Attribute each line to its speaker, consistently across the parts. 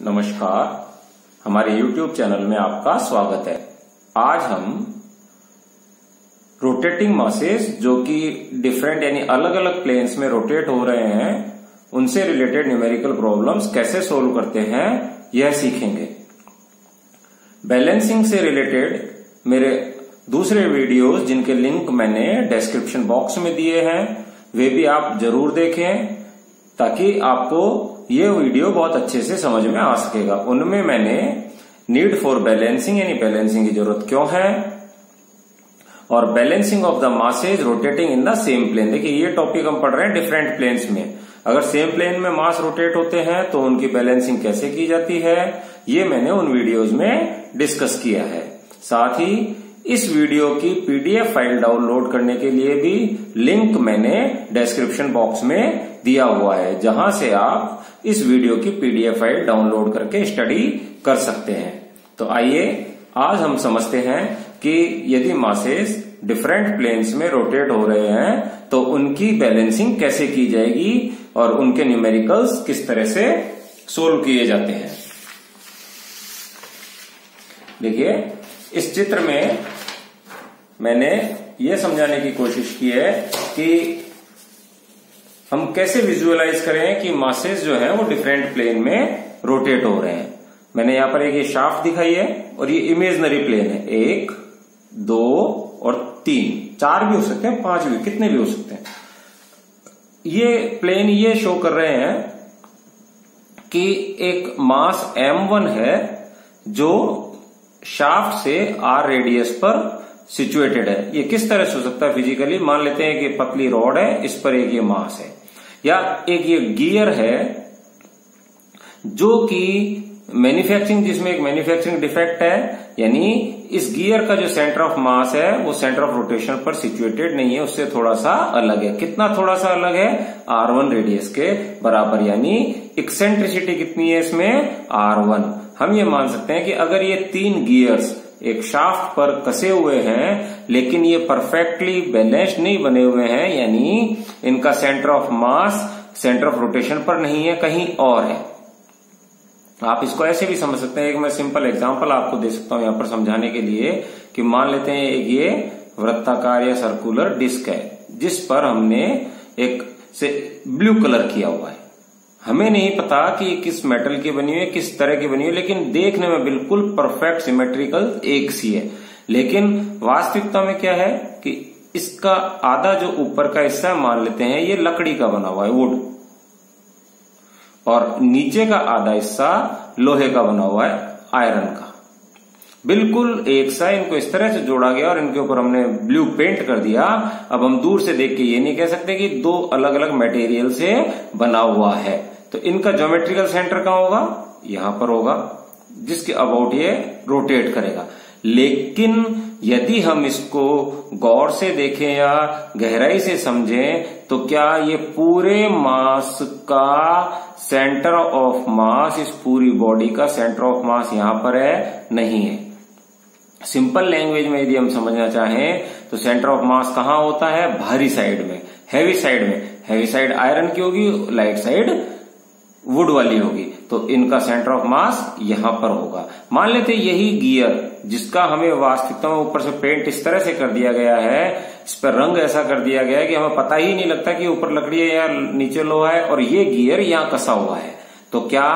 Speaker 1: नमस्कार, हमारे YouTube channel में आपका स्वागत है। आज हम रोटेटिंग मासेस जो कि डिफरेंट यानी अलग अलग प्लेन्स में रोटेट हो रहे हैं उनसे रिलेटेड न्यूमेरिकल प्रॉब्लम्स कैसे सोल्व करते हैं यह सीखेंगे। बैलेंसिंग से रिलेटेड मेरे दूसरे वीडियोस जिनके लिंक मैंने डिस्क्रिप्शन बॉक्स में दिए हैं वे भी आप जरूर देखें ताकि आपको ये वीडियो बहुत अच्छे से समझ में आ सकेगा। उनमें मैंने नीड फॉर बैलेंसिंग यानी बैलेंसिंग की जरूरत क्यों है और balancing of the masses rotating in the same plane. देखिए ये टॉपिक हम पढ़ रहे हैं डिफरेंट प्लेन्स में। अगर सेम प्लेन में मास रोटेट होते हैं तो उनकी बैलेंसिंग कैसे की जाती है ये मैंने उन वीडियोज में डिस्कस किया है। साथ ही इस वीडियो की पीडीएफ फाइल डाउनलोड करने के लिए भी लिंक मैंने डिस्क्रिप्शन बॉक्स में दिया हुआ है, जहां से आप इस वीडियो की पीडीएफ फाइल डाउनलोड करके स्टडी कर सकते हैं। तो आइए आज हम समझते हैं कि यदि मासेस डिफरेंट प्लेन्स में रोटेट हो रहे हैं तो उनकी बैलेंसिंग कैसे की जाएगी और उनके न्यूमेरिकल्स किस तरह से सोल्व किए जाते हैं। देखिए इस चित्र में मैंने ये समझाने की कोशिश की है कि हम कैसे विजुअलाइज करें कि मासेस जो है वो डिफरेंट प्लेन में रोटेट हो रहे हैं। मैंने यहां पर एक ये शाफ्ट दिखाई है और ये इमेजिनरी प्लेन है। 1, 2 और 3, 4 भी हो सकते हैं, 5 भी, कितने भी हो सकते हैं। ये प्लेन ये शो कर रहे हैं कि एक मास m1 है जो शाफ्ट से r रेडियस पर सिचुएटेड है। ये किस तरह से हो सकता है फिजिकली, मान लेते हैं कि पतली रॉड है, इस पर एक ये मास है या एक ये गियर है जो कि मैन्युफैक्चरिंग, जिसमें एक मैन्युफैक्चरिंग डिफेक्ट है, यानी इस गियर का जो सेंटर ऑफ मास है वो सेंटर ऑफ रोटेशन पर सिचुएटेड नहीं है, उससे थोड़ा सा अलग है। कितना थोड़ा सा अलग है? r1 रेडियस के बराबर, यानी एक्सेंट्रिसिटी कितनी है इसमें? r1। हम ये मान सकते हैं कि अगर ये 3 गियर्स एक शाफ्ट पर कसे हुए हैं लेकिन ये परफेक्टली बैलेंस्ड नहीं बने हुए हैं, यानी इनका centre of mass centre of rotation पर नहीं है, कहीं और है। आप इसको ऐसे भी समझ सकते हैं। एक मैं सिंपल एग्जांपल आपको दे सकता हूं यहां पर समझाने के लिए कि मान लेते हैं एक ये वृत्ताकार या सर्कुलर डिस्क है जिस पर हमने एक से ब्लू कलर किया हुआ है। हमें नहीं पता कि किस मेटल की बनी हुई है, किस तरह की बनी हुई है, लेकिन देखने में बिल्कुल परफेक्ट सिमेट्रिकल एक सी है। लेकिन वास्तविकता में क्या है कि इसका आधा जो ऊपर का हिस्सा मान लेते हैं ये लकड़ी का बना हुआ है, वुड, और नीचे का आधा हिस्सा लोहे का बना हुआ है, आयरन का। बिल्कुल एक सा इनको इस तरह से जोड़ा गया और इनके ऊपर हमने ब्लू पेंट कर दिया। अब हम दूर से देख के ये नहीं कह सकते कि दो अलग अलग मटेरियल से बना हुआ है। तो इनका ज्योमेट्रिकल सेंटर कहां होगा? यहां पर होगा, जिसके अबाउट ये रोटेट करेगा। लेकिन यदि हम इसको गौर से देखें या गहराई से समझें तो क्या ये पूरे मास का सेंटर ऑफ मास, इस पूरी बॉडी का सेंटर ऑफ मास यहां पर है? नहीं है। सिंपल लैंग्वेज में यदि हम समझना चाहें तो सेंटर ऑफ मास कहां होता है? भारी साइड में, हैवी साइड में। हैवी साइड आयरन की होगी, लाइट साइड वुड वाली होगी। तो इनका सेंटर ऑफ मास यहां पर होगा। मान लेते यही गियर जिसका हमें वास्तविकता में ऊपर से पेंट इस तरह से कर दिया गया है, इस पर रंग ऐसा कर दिया गया है कि हमें पता ही नहीं लगता कि ऊपर लकड़ी है या नीचे लोहा है, और ये गियर यहां कसा हुआ है। तो क्या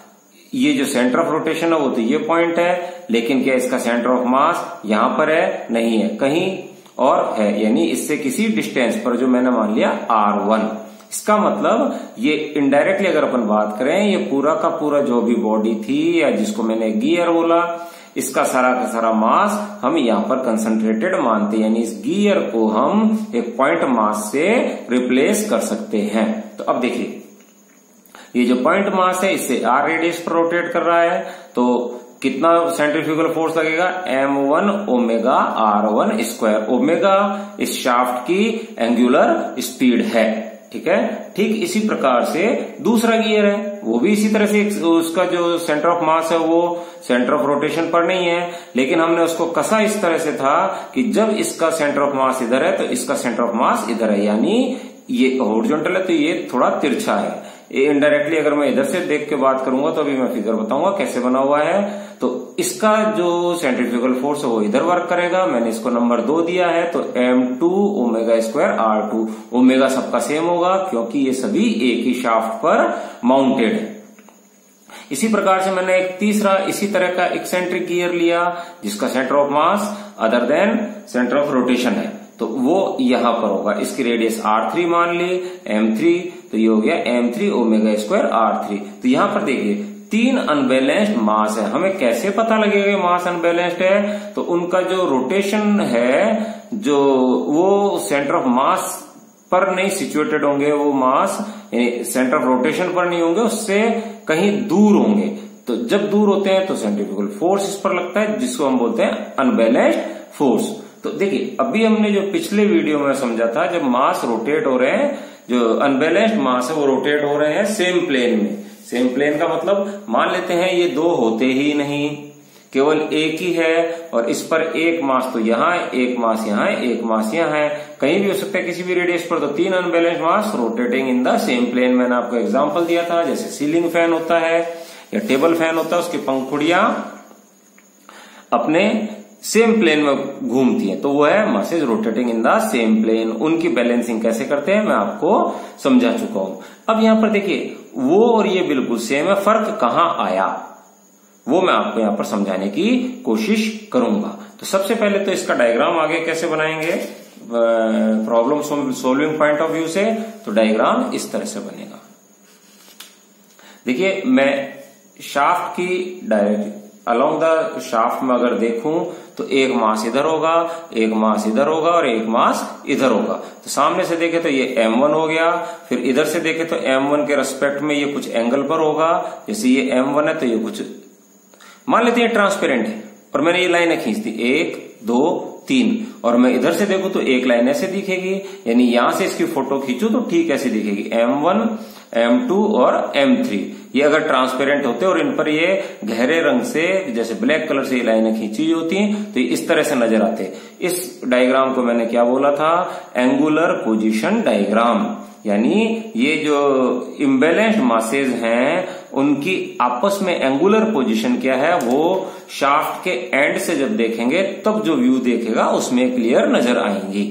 Speaker 1: ये जो सेंटर ऑफ रोटेशन है वो तो ये पॉइंट है, लेकिन क्या इसका सेंटर ऑफ मास यहां पर है? नहीं है, कहीं और है, यानी इससे किसी डिस्टेंस पर, जो मैंने मान लिया r1। इसका मतलब ये इनडायरेक्टली अगर अपन बात करें, ये पूरा का पूरा जो भी बॉडी थी या जिसको मैंने गियर बोला, इसका सारा का सारा मास हम यहां पर कंसंट्रेटेड मानते हैं, यानी इस गियर को हम एक पॉइंट मास से रिप्लेस कर सकते हैं। तो अब देखिए ये जो पॉइंट मास है इससे r रेडियस पर रोटेट कर रहा है, तो कितना सेंट्रीफ्यूगल फोर्स लगेगा? m1 omega r1 square. Omega इस शाफ्ट की एंगुलर स्पीड है, ठीक है। ठीक इसी प्रकार से दूसरा गियर है, वो भी इसी तरह से उसका जो सेंटर ऑफ मास है वो सेंटर ऑफ रोटेशन पर नहीं है, लेकिन हमने उसको कसा इस तरह से था कि जब इसका सेंटर ऑफ मास इधर है तो इसका सेंटर ऑफ मास इधर है, यानी ये हॉरिजॉन्टल है तो ये थोड़ा तिरछा है। इनडायरेक्टली अगर मैं इधर से देख के बात करूंगा तो अभी मैं फिगर बताऊंगा कैसे बना हुआ है। तो इसका जो सेंट्रीफ्यूगल फोर्स है वो इधर वर्क करेगा, मैंने इसको नंबर 2 दिया है, तो m2 omega square r2। Omega सबका सेम होगा क्योंकि ये सभी एक ही शाफ्ट पर माउंटेड है। इसी प्रकार से मैंने एक तीसरा इसी तरह का एक्सेंट्रिक गियर लिया जिसका centre of mass other than centre of rotation है, तो वो यहां पर होगा। इसकी रेडियस r3 मान ली, m3, तो ये हो गया m3 ओमेगा स्क्वायर r3। तो यहां पर देखिए 3 अनबैलेंस्ड मास है। हमें कैसे पता लगेगा मास अनबैलेंस्ड है? तो उनका जो रोटेशन है जो वो सेंटर ऑफ मास पर नहीं सिचुएटेड होंगे, वो मास सेंटर ऑफ रोटेशन पर नहीं होंगे, उससे कहीं दूर होंगे। तो जब दूर होते हैं तो सेंट्रीफ्यूगल फोर्स इस पर लगता है जिसको हम बोलते हैं अनबैलेंस्ड फोर्स। तो देखिए अभी हमने जो पिछले वीडियो में समझा था, जब मास रोटेट हो रहे हैं, जो अनबैलेंस्ड मास है वो रोटेट हो रहे हैं सेम प्लेन में। सेम प्लेन का मतलब मान लेते हैं ये दो होते ही नहीं, केवल एक ही है और इस पर एक मास तो यहाँ है, एक मास यहाँ है, एक मास यहाँ है, कहीं भी हो सकता है किसी भी रेडियस पर। तो 3 unbalanced mass rotating in the same plane. मैंने आपको एग्जांपल दिया था, जैसे सीलिंग फैन होता है या टेबल फैन होता है, उसकी पंखुड़ियां अपने सेम प्लेन में घूमती हैं, तो वो है masses rotating in the same plane. उनकी बैलेंसिंग कैसे करते हैं मैं आपको समझा चुका हूं। अब यहां पर देखिए वो और ये बिल्कुल सेम है, फर्क कहां आया वो मैं आपको यहां पर समझाने की कोशिश करूंगा। तो सबसे पहले तो इसका डायग्राम आगे कैसे बनाएंगे problem solving point of view से, तो डायग्राम इस तरह से बनेगा। देखिए मैं शाफ्ट की डायरेक्ट अलोंग द शाफ्ट में अगर देखूं तो एक मास इधर होगा, एक मास इधर होगा और एक मास इधर होगा। तो सामने से देखे तो ये m1 हो गया, फिर इधर से देखे तो m1 के रेस्पेक्ट में ये कुछ एंगल पर होगा। जैसे ये m1 है तो ये कुछ मान लेते हैं ट्रांसपेरेंट है, और मैंने ये लाइनें खींच दी 1 2 3, और मैं इधर से देखूं तो एक लाइन ऐसे दिखेगी, यानी यहां से इसकी फोटो खींचूं तो ठीक ऐसी दिखेगी m1 m2 और m3। ये अगर ट्रांसपेरेंट होते और इन पर ये गहरे रंग से जैसे ब्लैक कलर से ये लाइनें खींची होती तो ये इस तरह से नजर आते। इस डायग्राम को मैंने क्या बोला था? Angular position diagram. यानी ये जो इम्बैलेंस्ड मासेज हैं उनकी आपस में एंगुलर पोजीशन क्या है वो शाफ्ट के एंड से जब देखेंगे तब जो व्यू देखेगा उसमें क्लियर नजर आएंगी।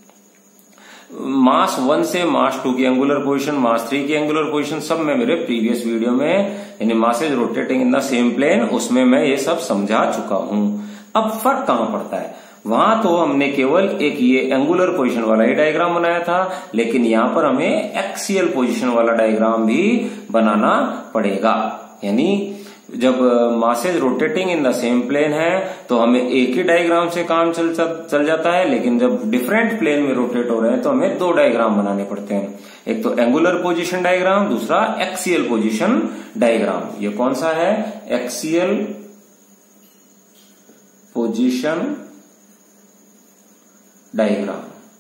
Speaker 1: मास 1 से मास 2 की एंगुलर पोजीशन, मास 3 की एंगुलर पोजीशन सब मैं मेरे प्रीवियस वीडियो में यानी masses rotating in the same plane उसमें मैं ये सब समझा चुका हूं। अब फर्क कहां पड़ता है? वहां तो हमने केवल एक ये एंगुलर पोजीशन वाला ही डायग्राम बनाया था, लेकिन यहां पर हमें एक्सियल पोजीशन वाला डायग्राम भी बनाना पड़ेगा। यानी जब masses rotating in the same plane है तो हमें एक ही डायग्राम से काम चल जाता है, लेकिन जब डिफरेंट प्लेन में रोटेट हो रहे हैं तो हमें 2 डायग्राम बनाने पड़ते हैं। एक तो एंगुलर पोजीशन डायग्राम, दूसरा एक्सियल पोजीशन डायग्राम। ये कौन सा है? Axial position diagram.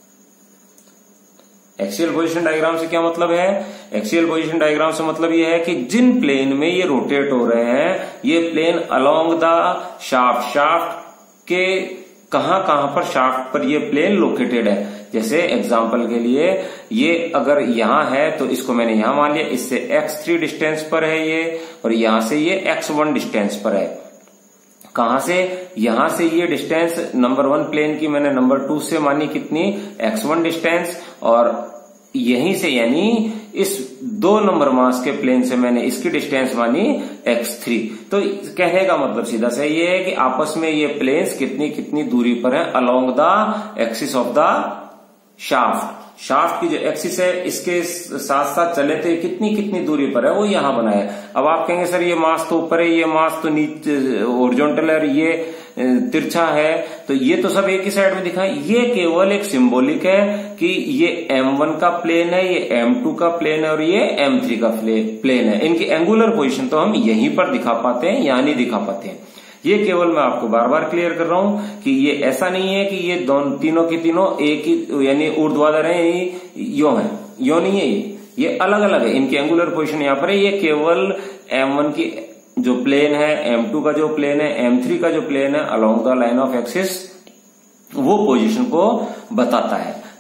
Speaker 1: Axial position diagram से क्या मतलब है? एक्सियल पोजीशन डायग्राम से मतलब यह है कि जिन प्लेन में ये रोटेट हो रहे हैं ये प्लेन अलोंग द शाफ्ट के कहां पर शाफ्ट पर ये प्लेन लोकेटेड है। जैसे एग्जांपल के लिए ये अगर यहां है तो इसको मैंने यहां मान लिया, इससे x3 डिस्टेंस पर है ये, और यहां से ये x1 डिस्टेंस पर है। कहां से? यहां से ये डिस्टेंस नंबर 1 प्लेन की मैंने नंबर 2 से मानी कितनी? x1 डिस्टेंस, और यहीं से यानी इस 2 नंबर मास के प्लेन से मैंने इसकी डिस्टेंस मानी x3। तो कहने का मतलब सीधा सा ये है कि आपस में ये प्लेन्स कितनी कितनी दूरी पर है along the axis of the shaft. Shaft की जो एक्सिस है इसके साथ साथ चले तो ये कितनी कितनी दूरी पर है वो यहां बना है। अब आप कहेंगे सर ये मास तो ऊपर है, ये मास तो नीचे हॉरिजॉन्टल है और ये तिरछा है, तो ये तो सब एक ही साइड में दिखाए। ये केवल एक सिंबॉलिक है कि ये m1 का प्लेन है, ये m2 का प्लेन है और ये m3 का प्लेन है। इनकी एंगुलर पोजीशन तो हम यहीं पर दिखा पाते हैं, यहां नहीं दिखा पाते हैं। ये केवल मैं आपको बार बार क्लियर कर रहा हूं कि ये ऐसा नहीं है कि ये तीनों की तीनों एक ही यानी ऊर्ध्वाधर है, यो है, यो नहीं है, ये अलग अलग है। इनकी एंगुलर पोजीशन यहां पर है। ये केवल m1 की जो प्लेन है, m2 का जो प्लेन है, m3 का जो प्लेन है along the line of axis वो पोजीशन को बताता है।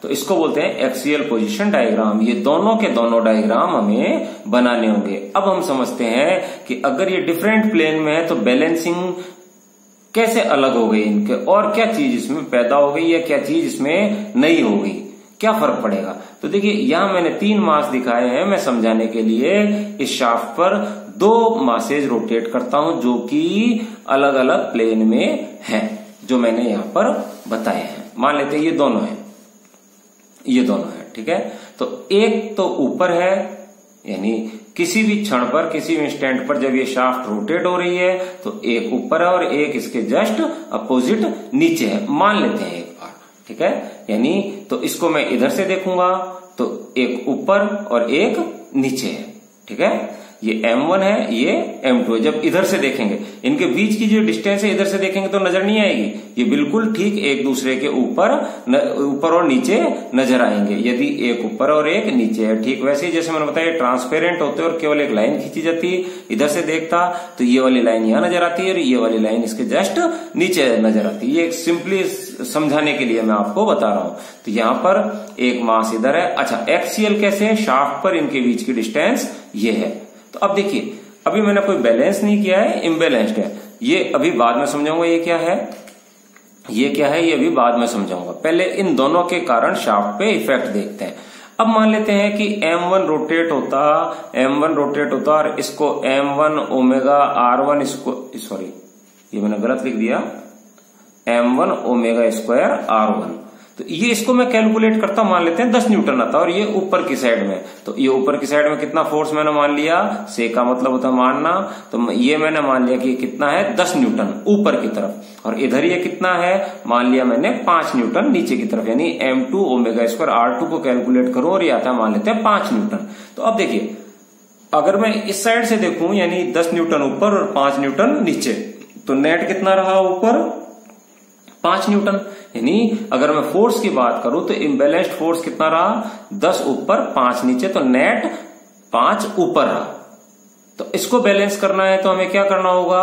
Speaker 1: तो इसको बोलते हैं एक्सियल पोजीशन डायग्राम। ये दोनों के दोनों डायग्राम हमें बनाने होंगे। अब हम समझते हैं कि अगर ये डिफरेंट प्लेन में है तो बैलेंसिंग कैसे अलग हो गई इनके, और क्या चीज इसमें पैदा हो गई या क्या चीज इसमें नई हो गई, क्या फर्क पड़ेगा। तो देखिए यहां मैंने 3 मास दिखाए हैं मैं समझाने के लिए। इस शाफ्ट पर 2 मासेज रोटेट करता हूं जो कि अलग अलग प्लेन में हैं, जो मैंने यहां पर बताए हैं। मान लेते हैं ये दोनों है, ये दोनों है, ठीक है। तो एक तो ऊपर है, यानी किसी भी क्षण पर, किसी भी इंस्टेंट पर जब ये शाफ्ट रोटेट हो रही है तो एक ऊपर है और एक इसके जस्ट अपोजिट नीचे है, मान लेते हैं एक बार, ठीक है। यानी तो इसको मैं इधर से देखूंगा तो एक ऊपर और एक नीचे है, ठीक है। ये M1 है, ये M2 है। जब इधर से देखेंगे इनके बीच की जो डिस्टेंस है इधर से देखेंगे तो नजर नहीं आएगी, ये बिल्कुल ठीक एक दूसरे के ऊपर और नीचे नजर आएंगे यदि एक ऊपर और एक नीचे है। ठीक वैसे ही जैसे मैंने बताया ट्रांसपेरेंट होते हैं और केवल एक लाइन खींची जाती है, इधर से देखता तो ये वाली लाइन यहां नजर आती है और ये वाली लाइन इसके जस्ट नीचे नजर आती है। ये सिंपली समझाने के लिए मैं आपको बता रहा हूं। तो यहां पर एक मास इधर है। अच्छा, एक्सियल कैसे है, शाफ्ट पर इनके बीच की डिस्टेंस ये है। तो अब देखिए अभी मैंने कोई बैलेंस नहीं किया है, इम्बैलेंस्ड है। ये अभी बाद में समझाऊंगा ये क्या है, ये क्या है, ये अभी बाद में समझाऊंगा। पहले इन दोनों के कारण शाफ्ट पे इफेक्ट देखते हैं। अब मान लेते हैं कि M1 रोटेट होता और इसको M1 ओमेगा R1 इसको, सॉरी ये मैंने गलत लिख दिया, M1 ओमेगा स्क्वायर R1। तो ये इसको मैं कैलकुलेट करता हूं, मान लेते हैं 10 न्यूटन आता और ये ऊपर की साइड में। तो ये ऊपर की साइड में कितना फोर्स मैंने मान लिया, से का मतलब होता है मानना। तो ये मैंने मान लिया कि ये कितना है 10 न्यूटन ऊपर की तरफ, और इधर ये कितना है मान लिया मैंने 5 न्यूटन नीचे की तरफ। यानी M2 ओमेगा स्क्वायर R2 को कैलकुलेट करूं और ये आता है मान लेते हैं 5 न्यूटन। तो अब देखिए अगर मैं इस साइड से देखूं यानी 10 न्यूटन ऊपर और 5 न्यूटन नीचे, तो नेट कितना रहा ऊपर 5 न्यूटन। यानी अगर मैं फोर्स की बात करूं तो इम्बैलेंस्ड फोर्स कितना रहा 10 ऊपर 5 नीचे, तो नेट 5 ऊपर रहा। तो इसको बैलेंस करना है तो हमें क्या करना होगा,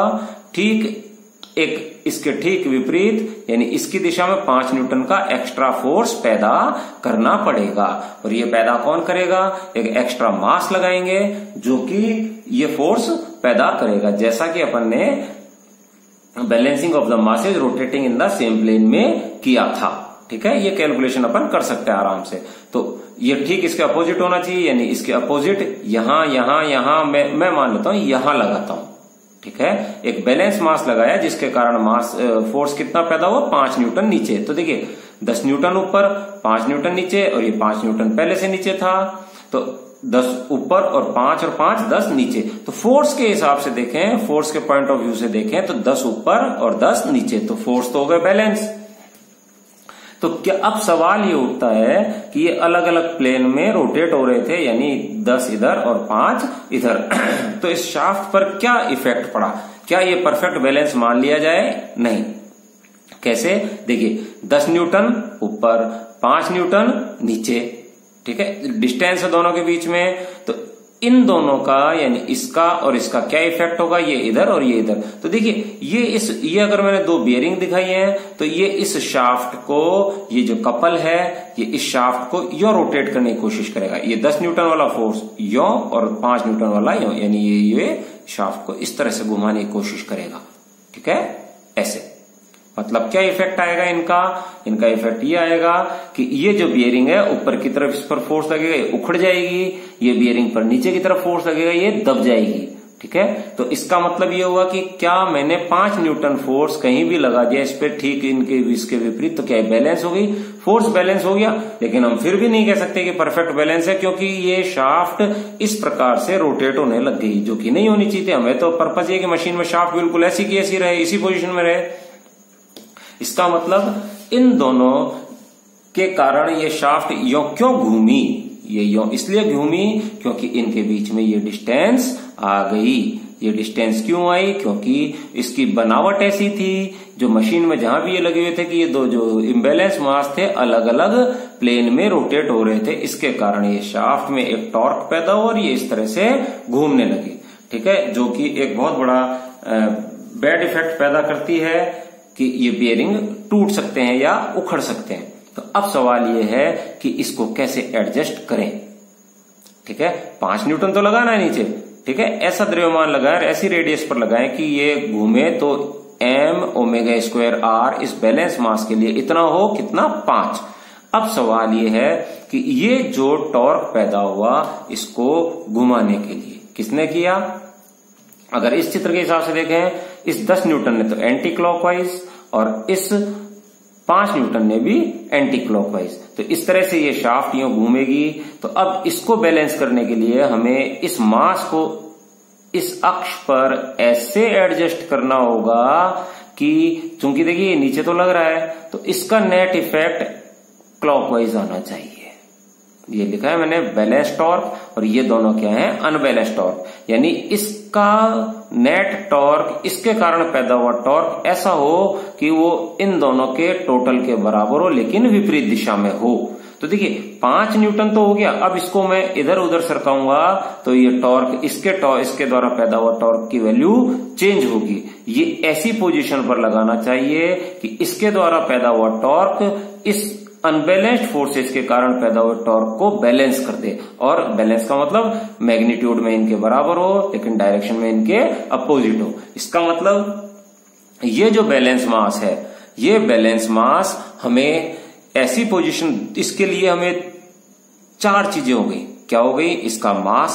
Speaker 1: ठीक एक इसके ठीक विपरीत यानी इसकी दिशा में 5 न्यूटन का एक्स्ट्रा फोर्स पैदा करना पड़ेगा। और ये पैदा कौन करेगा, एक एक्स्ट्रा मास लगाएंगे जो कि ये फोर्स पैदा करेगा, जैसा कि अपन ने balancing of the masses rotating in the same plane में किया था। ठीक है, ये कैलकुलेशन अपन कर सकते हैं आराम से। तो ये ठीक इसके अपोजिट होना चाहिए, यानी इसके अपोजिट यहां मैं मान लेता हूं यहां लगाता हूं। ठीक है, एक बैलेंस मास लगाया जिसके कारण मास फोर्स कितना पैदा हुआ 5 न्यूटन नीचे। तो देखिए 10 न्यूटन ऊपर 5 न्यूटन नीचे, और ये 5 न्यूटन पहले से नीचे था, तो 10 ऊपर और 5 10 नीचे। तो फोर्स के हिसाब से देखें, फोर्स के पॉइंट ऑफ व्यू से देखें तो 10 ऊपर और 10 नीचे, तो फोर्स तो हो गए बैलेंस। तो क्या अब सवाल ये उठता है कि ये अलग अलग प्लेन में रोटेट हो रहे थे, यानी 10 इधर और 5 इधर तो इस शाफ्ट पर क्या इफेक्ट पड़ा, क्या ये परफेक्ट बैलेंस मान लिया जाए? नहीं। कैसे, देखिए 10 न्यूटन ऊपर 5 न्यूटन नीचे, ठीक है, डिस्टेंस है दोनों के बीच में। तो इन दोनों का यानी इसका और इसका क्या इफेक्ट होगा, ये इधर और ये इधर। तो देखिए ये अगर मैंने 2 बियरिंग दिखाई हैं तो ये इस शाफ्ट को, ये जो कपल है ये इस शाफ्ट को यो रोटेट करने की कोशिश करेगा। ये 10 न्यूटन वाला फोर्स यो और 5 न्यूटन वाला यो, यानी ये शाफ्ट को इस तरह से घुमाने की कोशिश करेगा। ठीक है, ऐसे मतलब क्या इफेक्ट आएगा इनका इफेक्ट ये आएगा कि ये जो बियरिंग है ऊपर की तरफ इस पर फोर्स लगेगा, ये उखड़ जाएगी, ये बियरिंग पर नीचे की तरफ फोर्स लगेगा, ये दब जाएगी। ठीक है, तो इसका मतलब ये हुआ कि क्या मैंने 5 न्यूटन फोर्स कहीं भी लगा दिया इस पे, ठीक इसके विपरीत, तो क्या बैलेंस हो गई, फोर्स बैलेंस हो गया। लेकिन हम फिर भी नहीं कह सकते कि परफेक्ट बैलेंस है, क्योंकि ये शाफ्ट इस प्रकार से रोटेट होने लग गई जो कि नहीं होनी चाहिए थी। हमें तो पर्पज ये कि मशीन में शाफ्ट बिल्कुल ऐसी की ऐसी रहे, इसी पोजिशन में रहे। इसका मतलब इन दोनों के कारण ये शाफ्ट यो क्यों घूमी, ये यो इसलिए घूमी क्योंकि इनके बीच में ये डिस्टेंस आ गई। ये डिस्टेंस क्यों आई, क्योंकि इसकी बनावट ऐसी थी, जो मशीन में जहां भी ये लगे हुए थे कि ये दो जो इम्बैलेंस मास थे अलग अलग प्लेन में रोटेट हो रहे थे, इसके कारण ये शाफ्ट में एक टॉर्क पैदा हुआ और ये इस तरह से घूमने लगी। ठीक है, जो कि एक बहुत बड़ा बैड इफेक्ट पैदा करती है कि ये बियरिंग टूट सकते हैं या उखड़ सकते हैं। तो अब सवाल ये है कि इसको कैसे एडजस्ट करें। ठीक है, 5 न्यूटन तो लगाना है नीचे। ठीक है, ऐसा द्रव्यमान लगाएं, ऐसी रेडियस पर लगाएं कि ये घूमे तो m ओमेगा स्क्वायर r इस बैलेंस मास के लिए इतना हो, कितना, 5। अब सवाल ये है कि ये जो टॉर्क पैदा हुआ इसको घुमाने के लिए किसने किया। अगर इस चित्र के हिसाब से देखें, इस 10 न्यूटन ने तो एंटी क्लॉकवाइज और इस 5 न्यूटन ने भी एंटी क्लॉकवाइज। तो इस तरह से ये शाफ्ट यूं घूमेगी। तो अब इसको बैलेंस करने के लिए हमें इस मास को इस अक्ष पर ऐसे एडजस्ट करना होगा कि चूंकि देखिए नीचे तो लग रहा है तो इसका नेट इफेक्ट क्लॉकवाइज आना चाहिए। ये लिखा है मैंने बैलेंस टॉर्क, और ये दोनों क्या है, अनबैलेंस टॉर्क। यानी इसका नेट टॉर्क इसके कारण पैदा हुआ टॉर्क ऐसा हो कि वो इन दोनों के टोटल के बराबर हो, लेकिन विपरीत दिशा में हो। तो देखिए 5 न्यूटन तो हो गया। अब इसको मैं इधर उधर सरकाऊंगा तो ये टॉर्क इसके द्वारा पैदा हुआ टॉर्क की वैल्यू चेंज होगी। ये ऐसी पोजीशन पर लगाना चाहिए कि इसके द्वारा पैदा हुआ टॉर्क इस अनबैलेंस्ड फोर्सेस के कारण पैदा हुए टॉर्क को बैलेंस कर दे। और बैलेंस का मतलब मैग्नीट्यूड में इनके बराबर हो लेकिन डायरेक्शन में इनके अपोजिट हो। इसका मतलब ये जो बैलेंस मास है, ये बैलेंस मास हमें ऐसी पोजीशन, इसके लिए हमें 4 चीजें हो गई। क्या हो गई, इसका मास,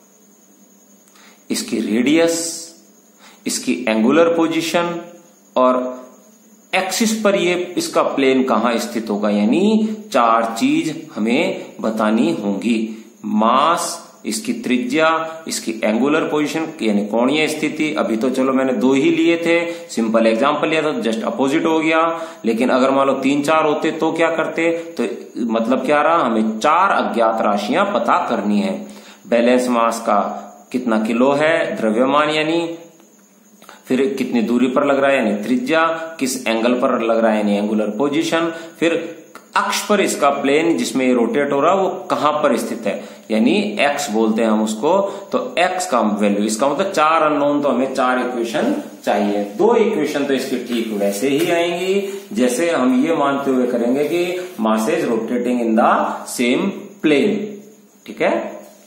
Speaker 1: इसकी रेडियस, इसकी एंगुलर पोजीशन और एक्सिस पर ये इसका प्लेन कहां स्थित होगा। यानी 4 चीज हमें बतानी होंगी। मास, इसकी त्रिज्या, इसकी एंगुलर पोजीशन यानी कोणीय स्थिति। अभी तो चलो मैंने 2 ही लिए थे, सिंपल एग्जांपल लिया था, जस्ट अपोजिट हो गया। लेकिन अगर मान लो 3-4 होते तो क्या करते, तो मतलब क्या रहा, हमें 4 अज्ञात राशियां पता करनी है। बैलेंस मास का कितना किलो है, द्रव्यमान यानी, फिर कितनी दूरी पर लग रहा है यानी त्रिज्या, किस एंगल पर लग रहा है यानी एंगुलर पोजीशन, फिर अक्ष पर इसका प्लेन जिसमें ये रोटेट हो रहा है वो कहां पर स्थित है यानी एक्स बोलते हैं हम उसको। तो एक्स का वैल्यू, इसका मतलब 4 अननोन, तो हमें 4 इक्वेशन चाहिए। 2 इक्वेशन तो इसकी ठीक वैसे ही आएंगी जैसे हम ये मानते हुए करेंगे कि mass is rotating in the same plane. ठीक है,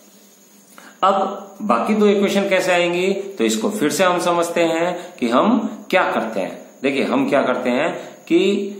Speaker 1: अब बाकी 2 इक्वेशन कैसे आएंगी, तो इसको फिर से हम समझते हैं कि हम क्या करते हैं। देखिए हम क्या करते हैं कि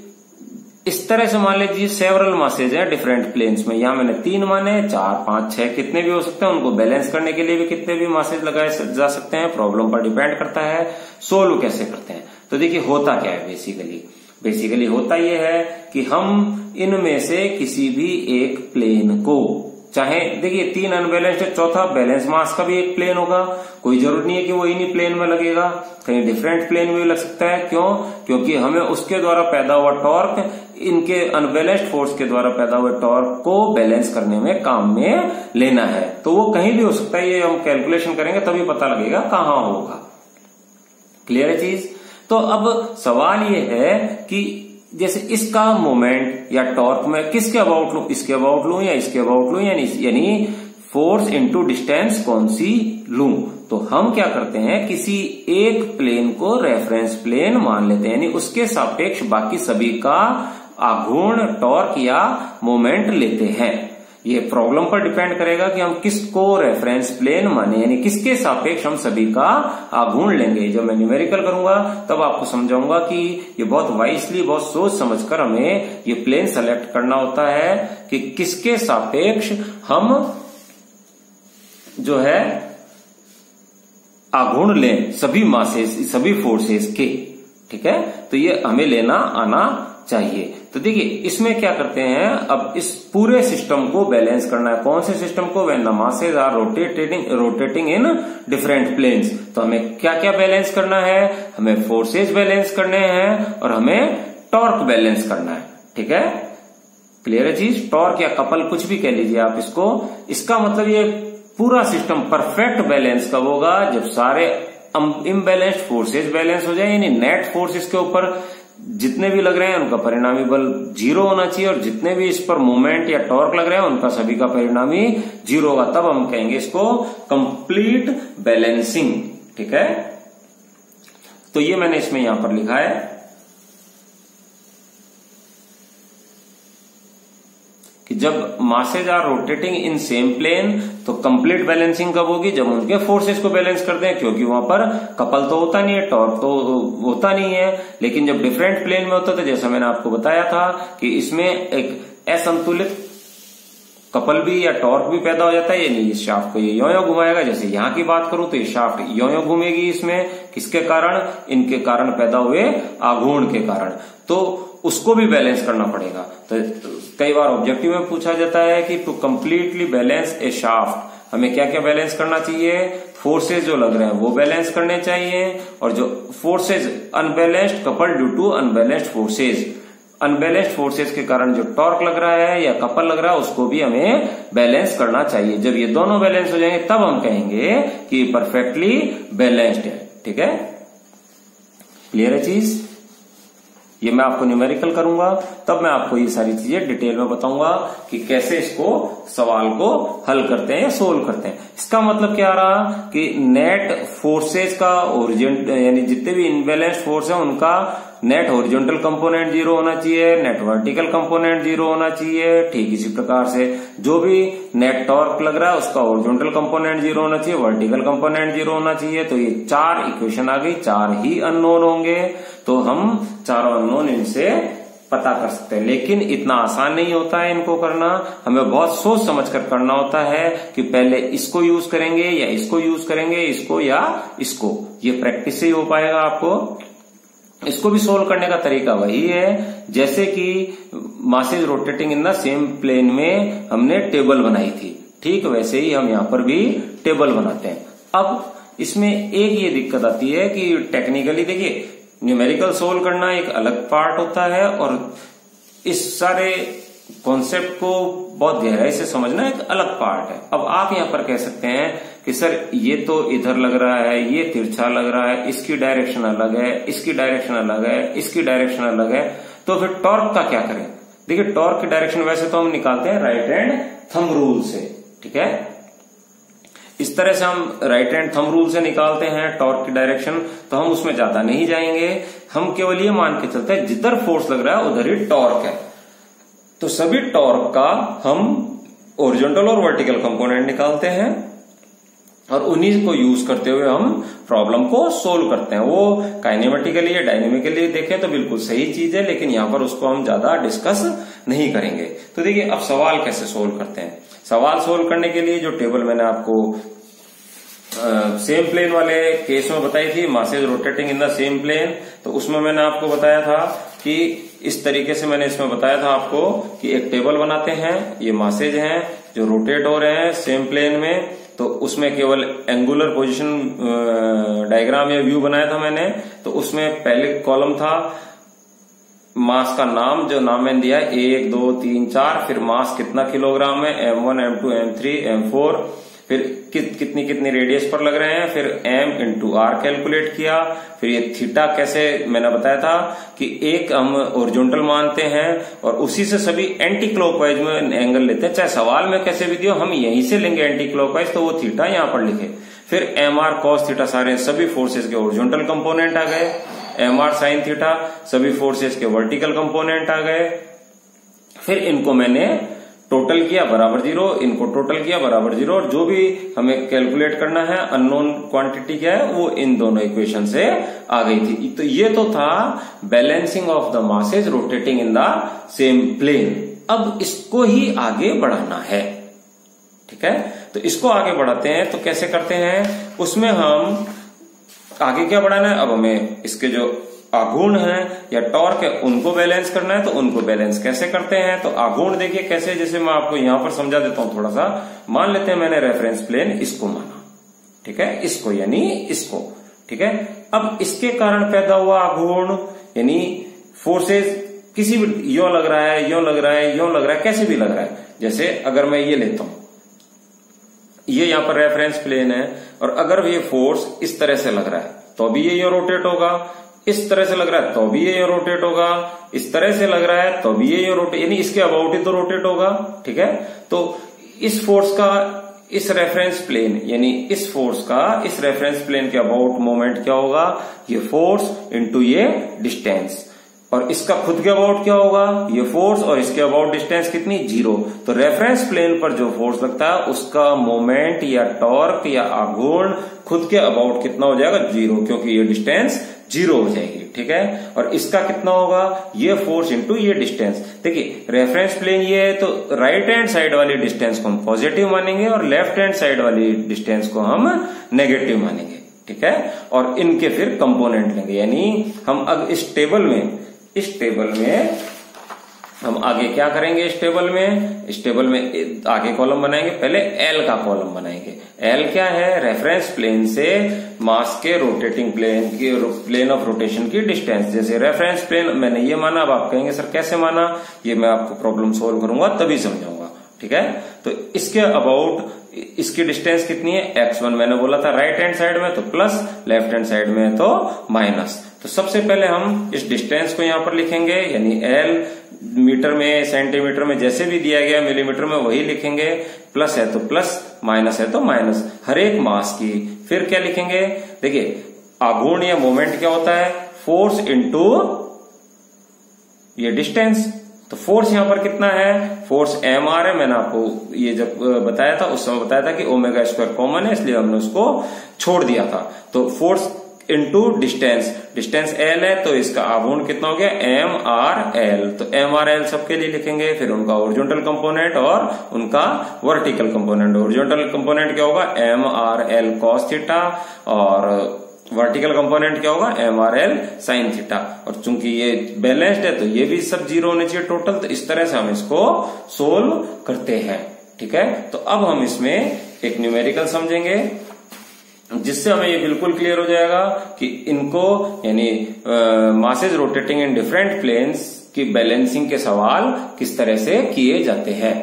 Speaker 1: इस तरह से मान लीजिए सेवरल मासेज है डिफरेंट प्लेन्स में। यहां मैंने 3 माने, 4, 5, 6 कितने भी हो सकते हैं। उनको बैलेंस करने के लिए भी कितने भी मासेज लगाए जा सकते हैं, प्रॉब्लम पर डिपेंड करता है। सोल्व कैसे करते हैं, तो देखिए होता क्या है बेसिकली होता यह है कि हम इनमें से किसी भी एक प्लेन को, चाहे देखिए 3 अनबैलेंस्ड है, चौथा बैलेंस मास का भी एक प्लेन होगा, कोई जरूरत नहीं है कि वो इन्हीं प्लेन में लगेगा, कहीं डिफरेंट प्लेन में भी लग सकता है। क्यों, क्योंकि हमें उसके द्वारा पैदा हुआ टॉर्क इनके अनबैलेंस्ड फोर्स के द्वारा पैदा हुए टॉर्क को बैलेंस करने में काम में लेना है। तो वो कहीं भी हो सकता है, ये हम कैलकुलेशन करेंगे तभी पता लगेगा कहां होगा। क्लियर है चीज। तो अब सवाल ये है कि जैसे इसका मोमेंट या टॉर्क में किसके अबाउट लूं, इसके अबाउट लूं या इसके अबाउट लूं, यानी फोर्स इनटू डिस्टेंस कौन सी लूं। तो हम क्या करते हैं, किसी एक प्लेन को रेफरेंस प्लेन मान लेते हैं, यानी उसके सापेक्ष बाकी सभी का आघूर्ण टॉर्क या मोमेंट लेते हैं। ये प्रॉब्लम पर डिपेंड करेगा कि हम किसको रेफरेंस प्लेन माने, यानी किसके सापेक्ष हम सभी का आघूर्ण लेंगे। जब मैं न्यूमेरिकल करूंगा तब आपको समझाऊंगा कि ये बहुत वाइसली, बहुत सोच समझकर हमें ये प्लेन सेलेक्ट करना होता है कि किसके सापेक्ष हम जो है आघूर्ण लें सभी मासेस, सभी फोर्सेस के। ठीक है, तो ये हमें लेना आना चाहिए। तो देखिए इसमें क्या करते हैं, अब इस पूरे सिस्टम को बैलेंस करना है। कौन से सिस्टम को, when the masses are rotating in different planes. तो हमें क्या क्या बैलेंस करना है, हमें फोर्सेस बैलेंस करने हैं और हमें टॉर्क बैलेंस करना है। ठीक है, क्लियर है चीज। टॉर्क या कपल कुछ भी कह लीजिए आप इसको। इसका मतलब ये पूरा सिस्टम परफेक्ट बैलेंस कब होगा, जब सारे इम्बैलेंस्ड फोर्सेस बैलेंस हो जाए, यानी नेट फोर्स इसके ऊपर जितने भी लग रहे हैं उनका परिणामी बल 0 होना चाहिए, और जितने भी इस पर मोमेंट या टॉर्क लग रहे हैं उनका सभी का परिणामी 0 होगा। तब हम कहेंगे इसको कंप्लीट बैलेंसिंग। ठीक है, तो ये मैंने इसमें यहां पर लिखा है। कि जब masses are rotating in same plane तो कंप्लीट बैलेंसिंग कब होगी, जब उनके फोर्सेस को बैलेंस करते हैं, क्योंकि वहां पर कपल तो होता नहीं है, टॉर्क तो होता नहीं है। लेकिन जब डिफरेंट प्लेन में होता था, जैसा मैंने आपको बताया था कि इसमें एक असंतुलित कपल भी या टॉर्क भी पैदा हो जाता है, यानी इस शाफ्ट को ये यो घुमाएगा। जैसे यहाँ की बात करूं तो ये शाफ्ट यो घूमेगी इसमें, किसके कारण, इनके कारण पैदा हुए आघूर्ण के कारण, तो उसको भी बैलेंस करना पड़ेगा। तो कई बार ऑब्जेक्टिव में पूछा जाता है कि to completely balance a shaft हमें क्या क्या बैलेंस करना चाहिए, फोर्सेज जो लग रहे हैं वो बैलेंस करने चाहिए, और जो forces unbalanced couple due to unbalanced forces, unbalanced forces के कारण जो टॉर्क लग रहा है या कपल लग रहा है उसको भी हमें बैलेंस करना चाहिए। जब ये दोनों बैलेंस हो जाएंगे तब हम कहेंगे कि परफेक्टली बैलेंस्ड है। ठीक है, क्लियर है चीज। ये मैं आपको न्यूमेरिकल करूंगा, तब मैं आपको ये सारी चीजें डिटेल में बताऊंगा कि कैसे इसको सवाल को हल करते हैं या सोल्व करते हैं। इसका मतलब क्या रहा कि नेट फोर्सेज का ओरिजिन, यानी जितने भी इनबैलेंस्ड फोर्स है उनका नेट हॉरिजॉन्टल कंपोनेंट 0 होना चाहिए, नेट वर्टिकल कंपोनेंट 0 होना चाहिए। ठीक इसी प्रकार से जो भी नेट टॉर्क लग रहा है उसका हॉरिजॉन्टल कंपोनेंट 0 होना चाहिए, वर्टिकल कंपोनेंट 0 होना चाहिए। तो ये 4 इक्वेशन आ गई, 4 ही अननोन होंगे, तो हम चारों अननोन इनसे पता कर सकते हैं। लेकिन इतना आसान नहीं होता है इनको करना, हमें बहुत सोच समझ कर करना होता है कि पहले इसको यूज करेंगे या इसको यूज करेंगे, इसको या इसको। ये प्रैक्टिस से ही हो पाएगा आपको। इसको भी सोल्व करने का तरीका वही है जैसे कि masses rotating in the same plane में हमने टेबल बनाई थी, ठीक वैसे ही हम यहाँ पर भी टेबल बनाते हैं। अब इसमें एक ये दिक्कत आती है कि टेक्निकली देखिए, न्यूमेरिकल सोल्व करना एक अलग पार्ट होता है और इस सारे कॉन्सेप्ट को बहुत गहराई से समझना एक अलग पार्ट है। अब आप यहाँ पर कह सकते हैं कि सर ये तो इधर लग रहा है, ये तिरछा लग रहा है, इसकी डायरेक्शन अलग है, इसकी डायरेक्शन अलग है, इसकी डायरेक्शन अलग है, तो फिर टॉर्क का क्या करें। देखिए टॉर्क की डायरेक्शन वैसे तो हम निकालते हैं राइट हैंड थंब रूल से, ठीक है, इस तरह से हम राइट हैंड थंब रूल से निकालते हैं टॉर्क की डायरेक्शन। तो हम उसमें ज्यादा नहीं जाएंगे, हम केवल ये मान के चलते हैं जिधर फोर्स लग रहा है उधर ही टॉर्क है। तो सभी टॉर्क का हम हॉरिजॉन्टल और वर्टिकल कंपोनेंट निकालते हैं और उन्हीं को यूज करते हुए हम प्रॉब्लम को सोल्व करते हैं। वो काइनेमेटिकली या डायनेमिकली देखें तो बिल्कुल सही चीज है, लेकिन यहां पर उसको हम ज्यादा डिस्कस नहीं करेंगे। तो देखिए अब सवाल कैसे सोल्व करते हैं। सवाल सोल्व करने के लिए जो टेबल मैंने आपको सेम प्लेन वाले केस में बताई थी, masses rotating in the same plane, तो उसमें मैंने आपको बताया था कि इस तरीके से मैंने इसमें बताया था आपको कि एक टेबल बनाते हैं, ये मासेज हैं जो रोटेट हो रहे हैं सेम प्लेन में, तो उसमें केवल एंगुलर पोजीशन डायग्राम या व्यू बनाया था मैंने। तो उसमें पहले कॉलम था मास का नाम, जो नाम मैंने दिया 1 2 3 4, फिर मास कितना किलोग्राम है, M1 M2 M3 M4, फिर कितनी रेडियस पर लग रहे हैं, फिर m इंटू आर कैलकुलेट किया। फिर ये थीटा कैसे मैंने बताया था कि एक हम ओरिजेंटल मानते हैं और उसी से सभी एंटी क्लॉकवाइज में एंगल लेते हैं, चाहे सवाल में कैसे भी दियो हम यहीं से लेंगे एंटी क्लॉकवाइज, तो वो थीटा यहां पर लिखे। फिर एम आर कॉस थीटा सारे सभी फोर्सेज के ओरिजेंटल कंपोनेंट आ गए, एम आर साइन थीटा सभी फोर्सेज के वर्टिकल कंपोनेंट आ गए। फिर इनको मैंने टोटल किया बराबर 0, इनको टोटल किया बराबर 0, और जो भी हमें कैलकुलेट करना है अननोन क्वांटिटी क्या है वो इन दोनों इक्वेशन से आ गई थी। तो ये तो था balancing of the masses rotating in the same plane. अब इसको ही आगे बढ़ाना है, ठीक है, तो इसको आगे बढ़ाते हैं। तो कैसे करते हैं, उसमें हम आगे क्या बढ़ाना है, अब हमें इसके जो आघूर्ण है या टॉर्क है उनको बैलेंस करना है। तो उनको बैलेंस कैसे करते हैं, तो आघूर्ण देखिए कैसे, जैसे मैं आपको यहां पर समझा देता हूं थोड़ा सा। मान लेते हैं मैंने रेफरेंस प्लेन इसको माना, ठीक है, इसको यानी इसको, ठीक है। अब इसके कारण पैदा हुआ आघूर्ण यानी फोर्सेज किसी भी, यो लग रहा है, यो लग रहा है, यो लग रहा है, कैसे भी लग रहा है। जैसे अगर मैं ये लेता हूं, ये यहां पर रेफरेंस प्लेन है और अगर ये फोर्स इस तरह से लग रहा है तो भी ये रोटेट होगा, इस तरह से लग रहा है तो भी ये रोटेट होगा, इस तरह से लग रहा है तो भी ये रोटेट, यानी इसके अबाउट ही तो रोटेट होगा, ठीक है। तो इस फोर्स का इस रेफरेंस प्लेन यानी इस फोर्स का इस रेफरेंस प्लेन के अबाउट मोमेंट क्या होगा, ये फोर्स इंटू ये डिस्टेंस। और इसका खुद के अबाउट क्या होगा, ये फोर्स, और इसके अबाउट डिस्टेंस कितनी, 0। तो रेफरेंस प्लेन पर जो फोर्स लगता है उसका मोमेंट या टॉर्क या आघूर्ण खुद के अबाउट कितना हो जाएगा, 0, क्योंकि ये डिस्टेंस 0 हो जाएगी। ठीक है, और इसका कितना होगा, ये फोर्स इंटू ये डिस्टेंस। देखिए रेफरेंस प्लेन ये है, तो राइट हैंड साइड वाली डिस्टेंस को हम पॉजिटिव मानेंगे और लेफ्ट हैंड साइड वाली डिस्टेंस को हम नेगेटिव मानेंगे। ठीक है, और इनके फिर कंपोनेंट लेंगे, यानी हम अब इस टेबल में हम आगे क्या करेंगे, इस टेबल में आगे कॉलम बनाएंगे। पहले एल का कॉलम बनाएंगे। एल क्या है, रेफरेंस प्लेन से मास के रोटेटिंग प्लेन ऑफ रोटेशन की डिस्टेंस। जैसे रेफरेंस प्लेन मैंने ये माना, अब आप कहेंगे सर कैसे माना, ये मैं आपको प्रॉब्लम सोल्व करूंगा तभी समझाऊंगा। ठीक है, तो इसके अबाउट इसकी डिस्टेंस कितनी है, x1 मैंने बोला था राइट हैंड साइड में तो प्लस, लेफ्ट हैंड साइड में तो माइनस। तो सबसे पहले हम इस डिस्टेंस को यहां पर लिखेंगे, यानी L मीटर में, सेंटीमीटर में, जैसे भी दिया गया मिलीमीटर में वही लिखेंगे। प्लस है तो प्लस, माइनस है तो माइनस, हर एक मास की। फिर क्या लिखेंगे, देखिए आघूर्ण या मोमेंट क्या होता है, फोर्स इंटू ये डिस्टेंस। तो फोर्स यहां पर कितना है, फोर्स mr है। मैंने आपको ये जब बताया था उस समय बताया था कि ओमेगा स्क्वायर कॉमन है, इसलिए हमने उसको छोड़ दिया था। तो फोर्स इंटू डिस्टेंस l है, तो इसका आघूर्ण कितना हो गया, mrl। तो mrl सबके लिए लिखेंगे। फिर उनका ओरिजेंटल कंपोनेंट और उनका वर्टिकल कंपोनेंट। ओरिजेंटल कंपोनेंट क्या होगा, mrl cos थीटा, और वर्टिकल कंपोनेंट क्या होगा, mrl sin थीटा। और चूंकि ये बैलेंस्ड है तो ये भी सब 0 होने चाहिए टोटल। तो इस तरह से हम इसको सोल्व करते हैं। ठीक है, तो अब हम इसमें एक न्यूमेरिकल समझेंगे जिससे हमें ये बिल्कुल क्लियर हो जाएगा कि इनको, यानी masses rotating in different planes की बैलेंसिंग के सवाल किस तरह से किए जाते हैं।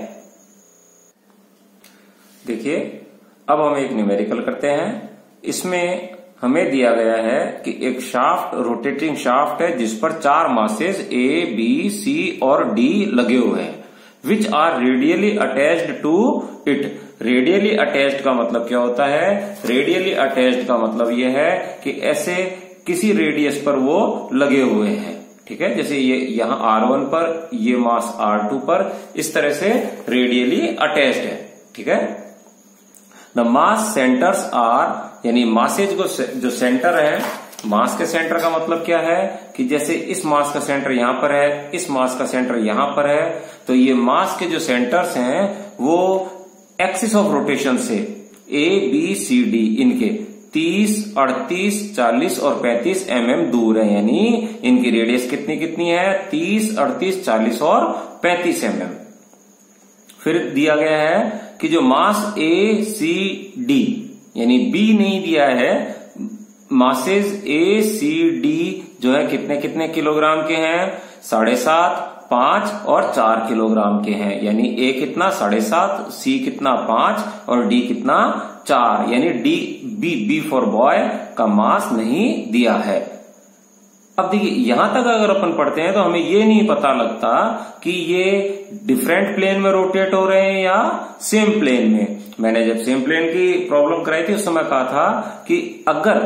Speaker 1: देखिए अब हम एक न्यूमेरिकल करते हैं। इसमें हमें दिया गया है कि एक शाफ्ट, रोटेटिंग शाफ्ट है जिस पर 4 मासेज A, B, C और D लगे हुए हैं, which are radially attached to it. Radially attached का मतलब क्या होता है, रेडियली अटैच्ड का मतलब यह है कि ऐसे किसी रेडियस पर वो लगे हुए हैं। ठीक है, जैसे ये यहाँ R1 पर, ये मास R2 पर, इस तरह से रेडियली अटैच्ड है। ठीक है, द मास सेंटर्स आर, यानी मासेज को जो सेंटर है, मास के सेंटर का मतलब क्या है कि जैसे इस मास का सेंटर यहां पर है, इस मास का सेंटर यहां पर है, तो ये मास के जो सेंटर्स हैं वो एक्सिस ऑफ रोटेशन से A, B, C, D इनके 30, 38, 40 और 35 mm दूर है। यानी इनकी रेडियस कितनी है, 30, 38, 40 और 35 mm। फिर दिया गया है कि जो मास A, C, D, यानी B नहीं दिया है, मासेज A, C, D जो है कितने किलोग्राम के हैं, 7.5, 5 और 4 किलोग्राम के हैं। यानी A कितना 7.5, C कितना 5 और D कितना 4। यानी B फॉर बॉय का मास नहीं दिया है। अब देखिए यहां तक अगर अपन पढ़ते हैं तो हमें ये नहीं पता लगता कि ये डिफरेंट प्लेन में रोटेट हो रहे हैं या सेम प्लेन में। मैंने जब सेम प्लेन की प्रॉब्लम कराई थी उस समय कहा था कि अगर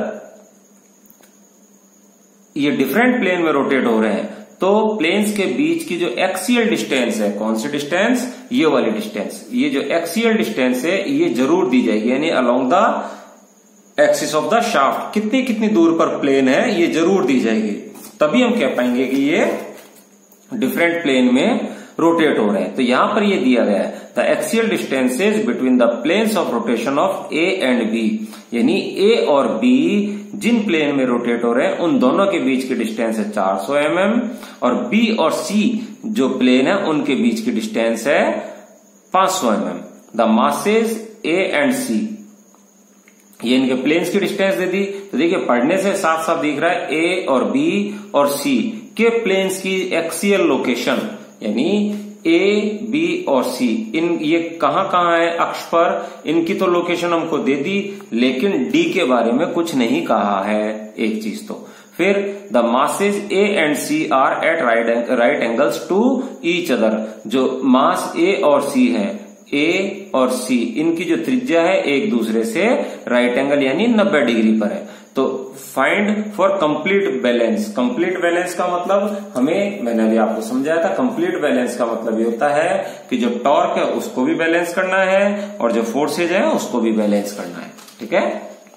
Speaker 1: ये डिफरेंट प्लेन में रोटेट हो रहे हैं तो प्लेन्स के बीच की जो एक्सियल डिस्टेंस है, कौन सी डिस्टेंस, ये वाली डिस्टेंस, ये जो एक्सियल डिस्टेंस है ये जरूर दी जाएगी। यानी along the axis of the shaft कितनी दूर पर प्लेन है ये जरूर दी जाएगी, तभी हम कह पाएंगे कि ये डिफरेंट प्लेन में रोटेट हो रहे हैं। तो यहां पर ये दिया गया है the axial distances between the planes of rotation of A and B, यानी ए और बी जिन प्लेन में रोटेट हो रहे हैं उन दोनों के बीच की डिस्टेंस है 400 mm, और बी और सी जो प्लेन है उनके बीच की डिस्टेंस है 500 mm। The masses A and C, ये इनके प्लेन्स की डिस्टेंस दे दी। तो देखिए पढ़ने से साफ साफ दिख रहा है ए और बी और सी के प्लेन्स की एक्सियल लोकेशन, यानी ए, बी और सी इन ये कहां है अक्ष पर, इनकी तो लोकेशन हमको दे दी, लेकिन डी के बारे में कुछ नहीं कहा है एक चीज। तो फिर the masses A and C are at right angles to each other, जो मास ए और सी है, ए और सी इनकी जो त्रिज्या है एक दूसरे से राइट एंगल यानी 90 डिग्री पर है। तो find for complete balance. Complete balance का मतलब मैंने अभी आपको समझाया था, कंप्लीट बैलेंस का मतलब ये होता है कि जो टॉर्क है उसको भी बैलेंस करना है और जो फोर्सेज है उसको भी बैलेंस करना है। ठीक है,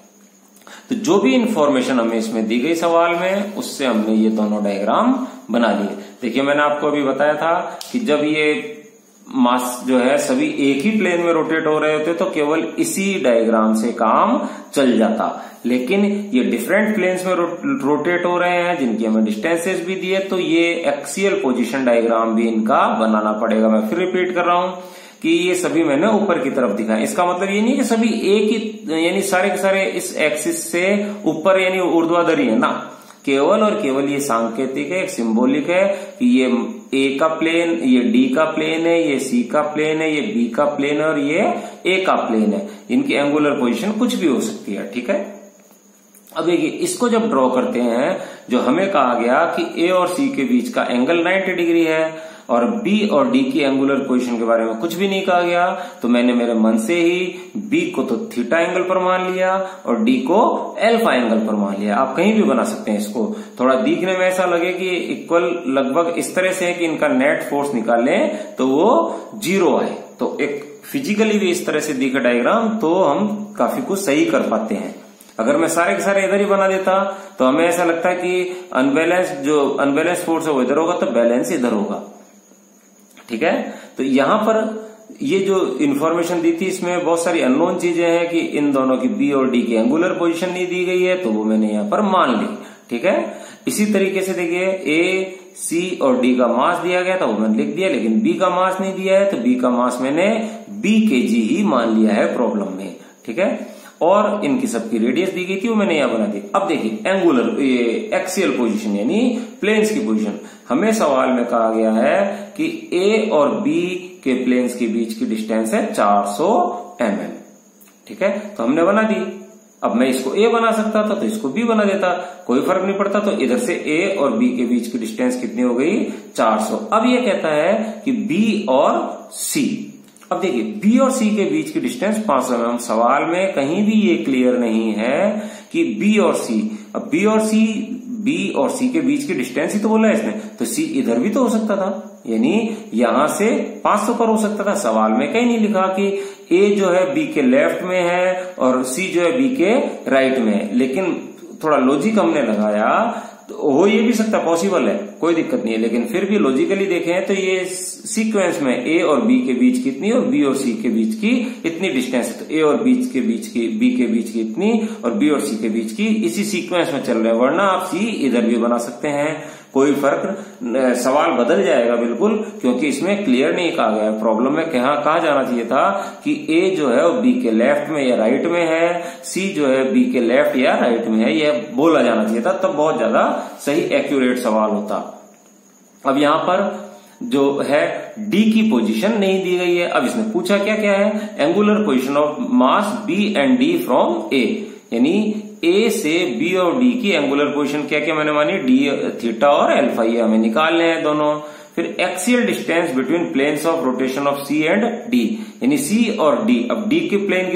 Speaker 1: तो जो भी इंफॉर्मेशन हमें इसमें दी गई सवाल में, उससे हमने ये दोनों डायग्राम बना लिए। देखिए मैंने आपको अभी बताया था कि जब ये मास जो है सभी एक ही प्लेन में रोटेट हो रहे होते तो केवल इसी डायग्राम से काम चल जाता, लेकिन ये डिफरेंट प्लेन्स में रोटेट हो रहे हैं जिनकी हमें डिस्टेंसेस भी दिए, तो ये एक्सियल पोजीशन डायग्राम भी इनका बनाना पड़ेगा। मैं फिर रिपीट कर रहा हूं कि ये सभी मैंने ऊपर की तरफ दिखाया। इसका मतलब ये नहीं कि सभी एक ही यानी सारे के सारे इस एक्सिस से ऊपर यानी ऊर्ध्वाधर ही है ना, केवल और केवल ये सांकेतिक है, एक सिंबॉलिक है कि ये ए का प्लेन, ये डी का प्लेन है, ये सी का प्लेन है, ये बी का प्लेन है और ये ए का प्लेन है। इनकी एंगुलर पोजीशन कुछ भी हो सकती है। ठीक है, अब देखिए इसको जब ड्रॉ करते हैं, जो हमें कहा गया कि ए और सी के बीच का एंगल 90 डिग्री है और बी और डी की एंगुलर पोजीशन के बारे में कुछ भी नहीं कहा गया, तो मैंने मेरे मन से ही बी को तो थीटा एंगल पर मान लिया और डी को अल्फा एंगल पर मान लिया। आप कहीं भी बना सकते हैं इसको, थोड़ा दिखने में ऐसा लगे कि इक्वल लगभग इस तरह से है कि इनका नेट फोर्स निकालें तो वो 0 आए, तो एक फिजिकली भी इस तरह से दिखे डायग्राम तो हम काफी कुछ सही कर पाते हैं। अगर मैं सारे के सारे इधर ही बना देता तो हमें ऐसा लगता है कि अनबैलेंस फोर्स है वो इधर होगा तो बैलेंस इधर होगा। ठीक है, तो यहां पर ये जो इंफॉर्मेशन दी थी इसमें बहुत सारी अननोन चीजें हैं कि इन दोनों की बी और डी की एंगुलर पोजीशन नहीं दी गई है, तो वो मैंने यहां पर मान ली। ठीक है, इसी तरीके से देखिए ए सी और डी का मास दिया गया था वो मैंने लिख दिया, लेकिन बी का मास नहीं दिया है तो बी का मास मैंने बी kg ही मान लिया है प्रॉब्लम में। ठीक है, और इनकी सबकी रेडियस दी गई थी वो मैंने यहां बना दी। अब देखिए एंगुलर एक्सियल पोजीशन यानी प्लेन्स की पोजीशन, हमें सवाल में कहा गया है कि ए और बी के प्लेन्स के बीच की डिस्टेंस है 400 mm। ठीक है, तो हमने बना दी। अब मैं इसको ए बना सकता था तो इसको बी बना देता, कोई फर्क नहीं पड़ता। तो इधर से ए और बी के बीच की डिस्टेंस कितनी हो गई 400। अब ये कहता है कि बी और सी, अब देखिए बी और सी के बीच की डिस्टेंस 500 mm। सवाल में कहीं भी ये क्लियर नहीं है कि बी और सी, अब बी और सी के बीच की डिस्टेंस ही तो बोला है इसने, तो सी इधर भी तो हो सकता था, यानी यहां से 500 पर हो सकता था। सवाल में कहीं नहीं लिखा कि ए जो है बी के लेफ्ट में है और सी जो है बी के राइट में है, लेकिन थोड़ा लॉजिक हमने लगाया तो हो ये भी सकता, पॉसिबल है, कोई दिक्कत नहीं है, लेकिन फिर भी लॉजिकली देखें तो ये सीक्वेंस में ए और बी के बीच की इतनी और बी और सी के बीच की इतनी डिस्टेंस है, तो ए और बी के बीच की, बी के बीच की इतनी और बी और सी के बीच की, इसी सीक्वेंस में चल रहे हैं। वरना आप सी इधर भी बना सकते हैं, कोई फर्क, सवाल बदल जाएगा बिल्कुल, क्योंकि इसमें क्लियर नहीं कहा गया है। प्रॉब्लम में कहा जाना चाहिए था कि ए जो है वो बी के लेफ्ट में या राइट में है, सी जो है बी के लेफ्ट या राइट में है, यह बोला जाना चाहिए था, तब बहुत ज्यादा सही एक्यूरेट सवाल होता। अब यहां पर जो है डी की पोजीशन नहीं दी गई है। अब इसने पूछा क्या क्या है, angular position of mass B and D from A, यानी ए से बी और डी की एंगुलर पोजीशन क्या क्या मैंने मानी, डी थीटा और अल्फा, ये हमें निकालने हैं दोनों। फिर axial distance between planes of rotation of C and D, यानी सी और डी, अब डी के प्लेन की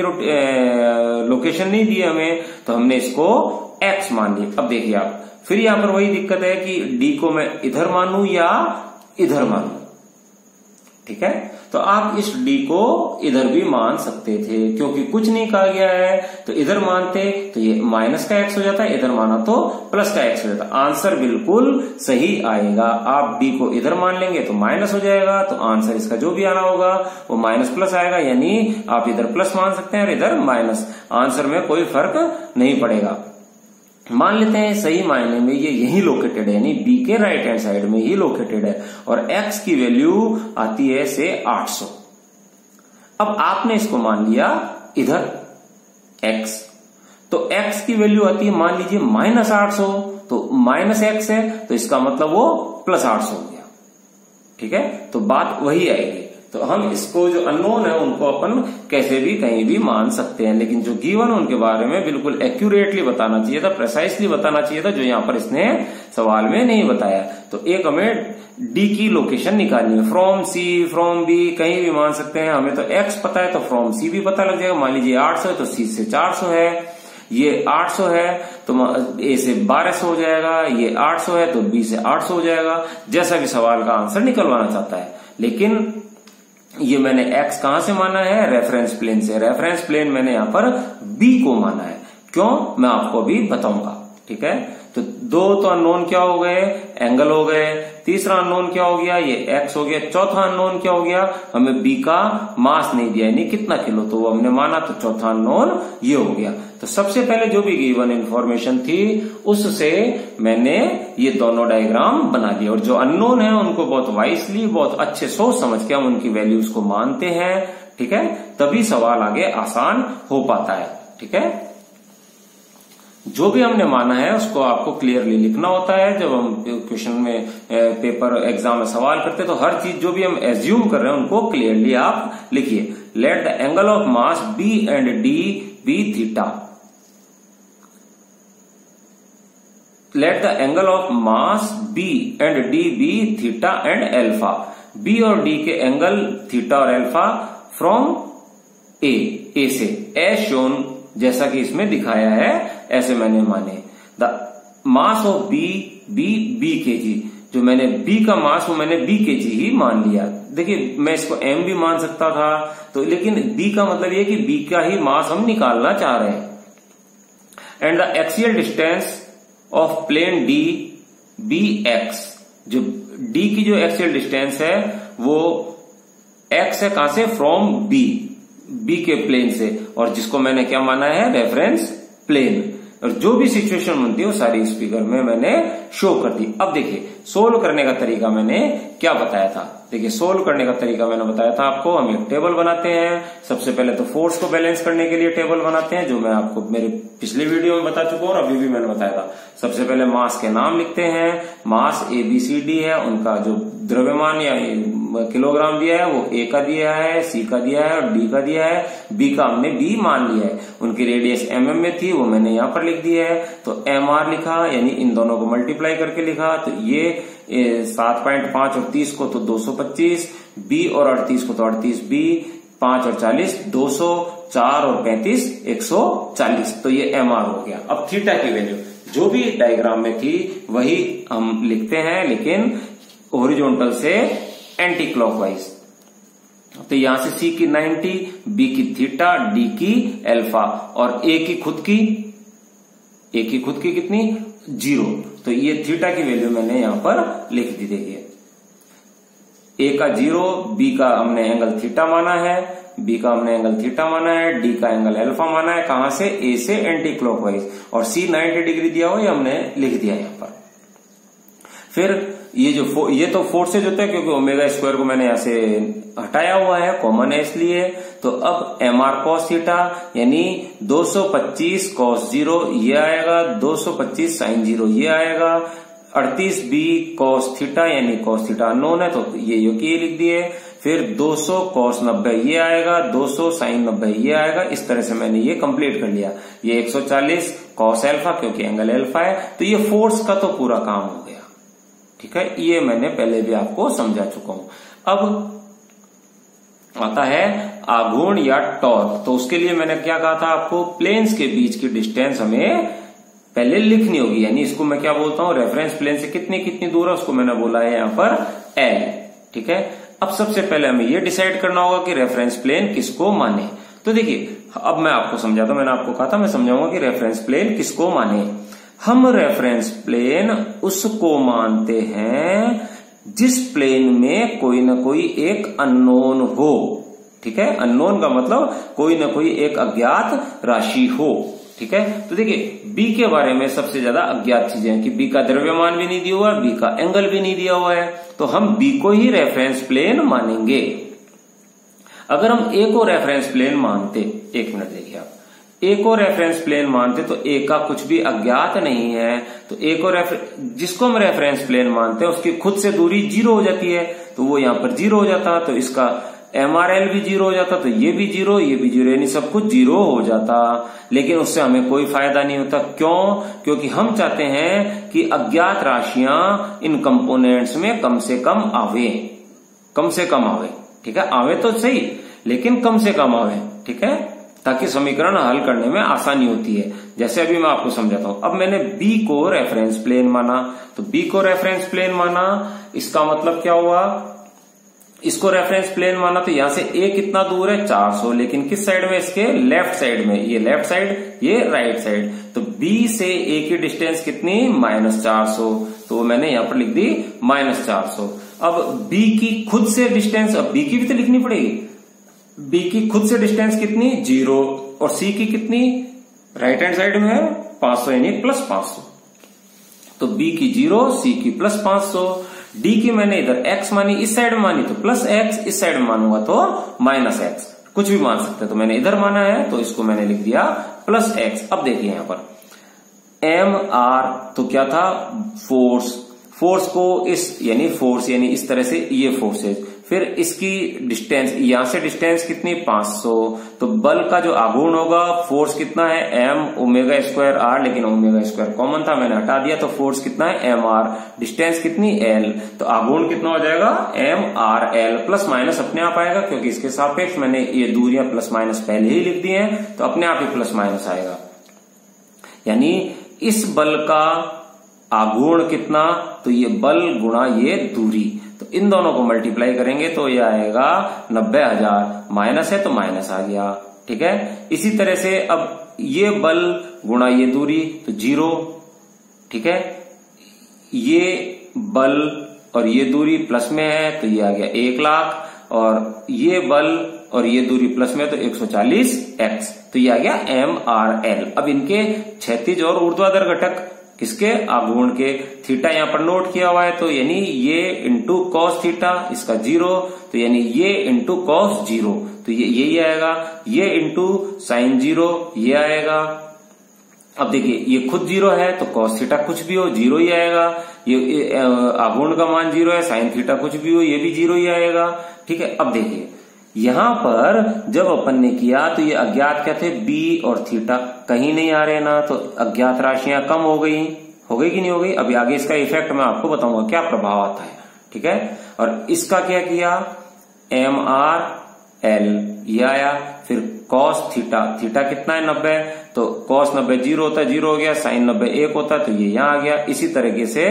Speaker 1: लोकेशन नहीं दी हमें तो हमने इसको एक्स मान लिया। अब देखिए आप, फिर यहां पर वही दिक्कत है कि डी को मैं इधर मानूं या इधर मानूं। ठीक है, तो आप इस डी को इधर भी मान सकते थे, क्योंकि कुछ नहीं कहा गया है, तो इधर मानते तो ये माइनस का एक्स हो जाता है, इधर माना तो प्लस का एक्स हो जाता। आंसर बिल्कुल सही आएगा। आप डी को इधर मान लेंगे तो माइनस हो जाएगा, तो आंसर इसका जो भी आना होगा वो माइनस प्लस आएगा, यानी आप इधर प्लस मान सकते हैं और इधर माइनस, आंसर में कोई फर्क नहीं पड़ेगा। मान लेते हैं सही मायने में ये यही लोकेटेड है, यानी बी के राइट हैंड साइड में ही लोकेटेड है, और एक्स की वैल्यू आती है से 800। अब आपने इसको मान लिया इधर एक्स, तो एक्स की वैल्यू आती है मान लीजिए -800, तो माइनस एक्स है तो इसका मतलब वो +800 हो गया। ठीक है, तो बात वही आएगी। तो हम इसको जो अननोन है उनको अपन कैसे भी कहीं भी मान सकते हैं, लेकिन जो गिवन उनके बारे में बिल्कुल एक्यूरेटली बताना चाहिए था, प्रिसाइसली बताना चाहिए था, जो यहाँ पर इसने सवाल में नहीं बताया। तो एक हमें डी की लोकेशन निकालनी है, फ्रॉम सी फ्रॉम बी कहीं भी मान सकते हैं। हमें तो एक्स पता है तो फ्रॉम सी भी पता लग जाएगा। मान लीजिए 800 है तो सी से 400 है, ये 800 है तो ए से 1200 हो जाएगा, ये 800 है तो बी से 800 हो जाएगा, जैसा भी सवाल का आंसर निकलवाना चाहता है। लेकिन ये मैंने x कहां से माना है? रेफरेंस प्लेन से। रेफरेंस प्लेन मैंने यहां पर b को माना है। क्यों? मैं आपको अभी बताऊंगा। ठीक है, तो दो तो अननोन क्या हो गए? एंगल हो गए। तीसरा अननोन क्या हो गया? ये x हो गया। चौथा अननोन क्या हो गया? हमें b का मास नहीं दिया, यानी कितना किलो, तो वो हमने माना, तो चौथा अननोन ये हो गया। तो सबसे पहले जो भी गिवन इंफॉर्मेशन थी उससे मैंने ये दोनों डायग्राम बना दिए, और जो अननोन है उनको बहुत वाइसली, बहुत अच्छे सोच समझ के हम उनकी वैल्यूज को मानते हैं। ठीक है, तभी सवाल आगे आसान हो पाता है। ठीक है, जो भी हमने माना है उसको आपको क्लियरली लिखना होता है। जब हम क्वेश्चन में पेपर एग्जाम में सवाल करते हैं तो हर चीज जो भी हम एज्यूम कर रहे हैं उनको क्लियरली आप लिखिए। Let the angle of mass B and D B theta. Let the angle of mass B and D B theta and alpha. B और डी के एंगल थीटा और एल्फा फ्रॉम ए से, एज शोन, जैसा कि इसमें दिखाया है ऐसे मैंने माने। The mass of B KG, जो मैंने बी का मास वो मैंने बी केजी ही मान लिया। देखिए मैं इसको एम भी मान सकता था, तो लेकिन बी का मतलब ये कि बी का ही मास हम निकालना चाह रहे हैं। And the axial distance of plane D B X, जो डी की जो एक्सियल डिस्टेंस है वो एक्स है, कहां से? फ्रॉम बी के प्लेन से, और जिसको मैंने क्या माना है? Reference plane. और जो भी सिचुएशन बनती है वो सारी इस फिगर में मैंने शो कर दी। अब देखिए सोल्व करने का तरीका मैंने क्या बताया था। देखिए सोल्व करने का तरीका मैंने बताया था आपको। हम एक टेबल बनाते हैं। सबसे पहले तो फोर्स को बैलेंस करने के लिए टेबल बनाते हैं, जो मैं आपको मेरे पिछले वीडियो में बता चुका हूं और अभी भी मैंने बताया था। सबसे पहले मास के नाम लिखते हैं। मास ABCD है, उनका जो द्रव्यमान या किलोग्राम दिया है वो ए का दिया है, सी का दिया है और डी का दिया है। बी का हमने बी मान लिया है। उनकी रेडियस mm में थी, वो मैंने यहां पर लिख दिया है। तो mr लिखा, यानी इन दोनों को मल्टीप्लाई करके लिखा। तो ये 7.5 और 30 को तो 225, बी और 38 को तो 38 बी, 5 और 40 200, 4 और 35 140। तो ये mr हो गया। अब थीटा की वैल्यू जो भी डायग्राम में थी वही हम लिखते हैं, लेकिन हॉरिजॉन्टल से एंटी क्लॉकवाइज। तो यहां से सी की 90, बी की थीटा, डी की एल्फा और ए की खुद की कितनी? 0। तो ये थीटा की वैल्यू मैंने यहां पर लिख दी। देखिए ए का 0, बी का हमने एंगल थीटा माना है, बी का हमने एंगल थीटा माना है, डी का एंगल एल्फा माना है। कहां से? ए से एंटी क्लॉकवाइज। और सी 90 डिग्री दिया हुआ, ये हमने लिख दिया यहां पर। फिर ये तो फोर्सेज होते हैं, क्योंकि ओमेगा स्क्वायर को मैंने यहां से हटाया हुआ है, कॉमन है इसलिए। तो अब mr cos थीटा यानी 225 cos 0 ये आएगा, 225 sin 0 ये आएगा, 38b cos थीटा यानी cos थीटा अननोन है तो ये लिख दिए। फिर 200 cos 90 ये आएगा, 200 sin 90 ये आएगा। इस तरह से मैंने ये कंप्लीट कर लिया। ये 140 cos एल्फा, क्योंकि एंगल एल्फा है। तो ये फोर्स का तो पूरा काम हो गया। ठीक है, ये मैंने पहले भी आपको समझा चुका हूं। अब आता है आघूर्ण या टॉर्क। तो उसके लिए मैंने क्या कहा था आपको? प्लेन्स के बीच की डिस्टेंस हमें पहले लिखनी होगी, यानी इसको मैं क्या बोलता हूं? रेफरेंस प्लेन से कितनी दूर है उसको मैंने बोला है यहां पर L। ठीक है, अब सबसे पहले हमें यह डिसाइड करना होगा कि रेफरेंस प्लेन किसको माने। तो देखिए अब मैं आपको समझाता हूं। मैंने आपको कहा था मैं समझाऊंगा कि रेफरेंस प्लेन किसको माने। हम रेफरेंस प्लेन उसको मानते हैं जिस प्लेन में कोई ना कोई एक अननोन हो। ठीक है, अननोन का मतलब कोई ना कोई एक अज्ञात राशि हो। ठीक है, तो देखिए बी के बारे में सबसे ज्यादा अज्ञात चीजें हैं कि बी का द्रव्यमान भी नहीं दिया हुआ है, बी का एंगल भी नहीं दिया हुआ है। तो हम बी को ही रेफरेंस प्लेन मानेंगे। अगर हम ए को रेफरेंस प्लेन मानते, एक मिनट देखिए आप, ए को रेफरेंस प्लेन मानते तो ए का कुछ भी अज्ञात नहीं है। तो ए को जिसको हम रेफरेंस प्लेन मानते हैं उसकी खुद से दूरी 0 हो जाती है, तो वो यहां पर 0 हो जाता। तो इसका MRL भी 0 हो जाता, तो ये भी 0, ये भी 0, यानी सब कुछ 0 हो जाता। लेकिन उससे हमें कोई फायदा नहीं होता। क्यों? क्योंकि हम चाहते हैं कि अज्ञात राशियां इन कंपोनेंट्स में कम से कम आवे, कम से कम आवे। ठीक है, आवे तो सही लेकिन कम से कम आवे। ठीक है, ताकि समीकरण हल करने में आसानी होती है। जैसे अभी मैं आपको समझाता हूं। अब मैंने बी को रेफरेंस प्लेन माना, तो बी को रेफरेंस प्लेन माना, इसका मतलब क्या हुआ, इसको रेफरेंस प्लेन माना तो यहां से ए कितना दूर है 400, लेकिन किस साइड में, इसके लेफ्ट साइड में, ये लेफ्ट साइड ये राइट साइड, तो बी से ए की डिस्टेंस कितनी -400, तो मैंने यहां पर लिख दी -400। अब बी की खुद से डिस्टेंस, अब बी की भी तो लिखनी पड़ेगी, बी की खुद से डिस्टेंस कितनी 0, और सी की कितनी राइट हैंड साइड में है 500 यानी +500, तो बी की 0, सी की +500, डी की मैंने इधर x मानी, इस साइड में मानी तो +x, इस साइड में मानूंगा तो -x, कुछ भी मान सकते हैं, तो मैंने इधर माना है तो इसको मैंने लिख दिया +x। अब देखिए यहां पर mr तो क्या था, फोर्स को फोर्स यानी इस तरह से ये फोर्सेज, फिर इसकी डिस्टेंस, यहां से डिस्टेंस कितनी 500, तो बल का जो आघूर्ण होगा, फोर्स कितना है m⍵²r, लेकिन ω² कॉमन था मैंने हटा दिया, तो फोर्स कितना है mr, डिस्टेंस कितनी l, तो आघूर्ण कितना हो जाएगा mrl, प्लस माइनस अपने आप आएगा क्योंकि इसके सापेक्ष मैंने ये दूरियां प्लस माइनस पहले ही लिख दी हैं, तो अपने आप ही प्लस माइनस आएगा। यानी इस बल का आघूर्ण कितना, तो ये बल गुणा ये दूरी, तो इन दोनों को मल्टीप्लाई करेंगे तो ये आएगा 90,000, माइनस है तो माइनस आ गया, ठीक है। इसी तरह से अब ये बल गुणा ये दूरी तो 0, ठीक है, ये बल और ये दूरी प्लस में है तो ये आ गया 1 लाख, और ये बल और ये दूरी प्लस में तो 140x, तो ये आ गया mrl। अब इनके क्षैतिज और ऊर्ध्वाधर घटक किसके, आघूर्ण के, थीटा यहां पर नोट किया हुआ है, तो यानी ये इंटू कॉस थीटा, इसका 0, तो यानी ये इंटू कॉस 0, तो ये यही आएगा, ये इंटू साइन 0 ये आएगा। अब देखिए ये खुद 0 है तो कॉस थीटा कुछ भी हो 0 ही आएगा, ये आघूर्ण का मान 0 है, साइन थीटा कुछ भी हो ये भी 0 ही आएगा, ठीक है। अब देखिए यहां पर जब अपन ने किया तो ये अज्ञात क्या थे, बी और थीटा कहीं नहीं आ रहे ना, तो अज्ञात राशियां कम हो गई कि नहीं हो गई। अभी आगे इसका इफेक्ट मैं आपको बताऊंगा क्या प्रभाव आता है, ठीक है। और इसका क्या किया, mrl ये आया, फिर cos थीटा कितना है 90, तो cos 90 0 होता है 0 हो गया, sin 90 1 होता है तो ये यहां आ गया। इसी तरीके से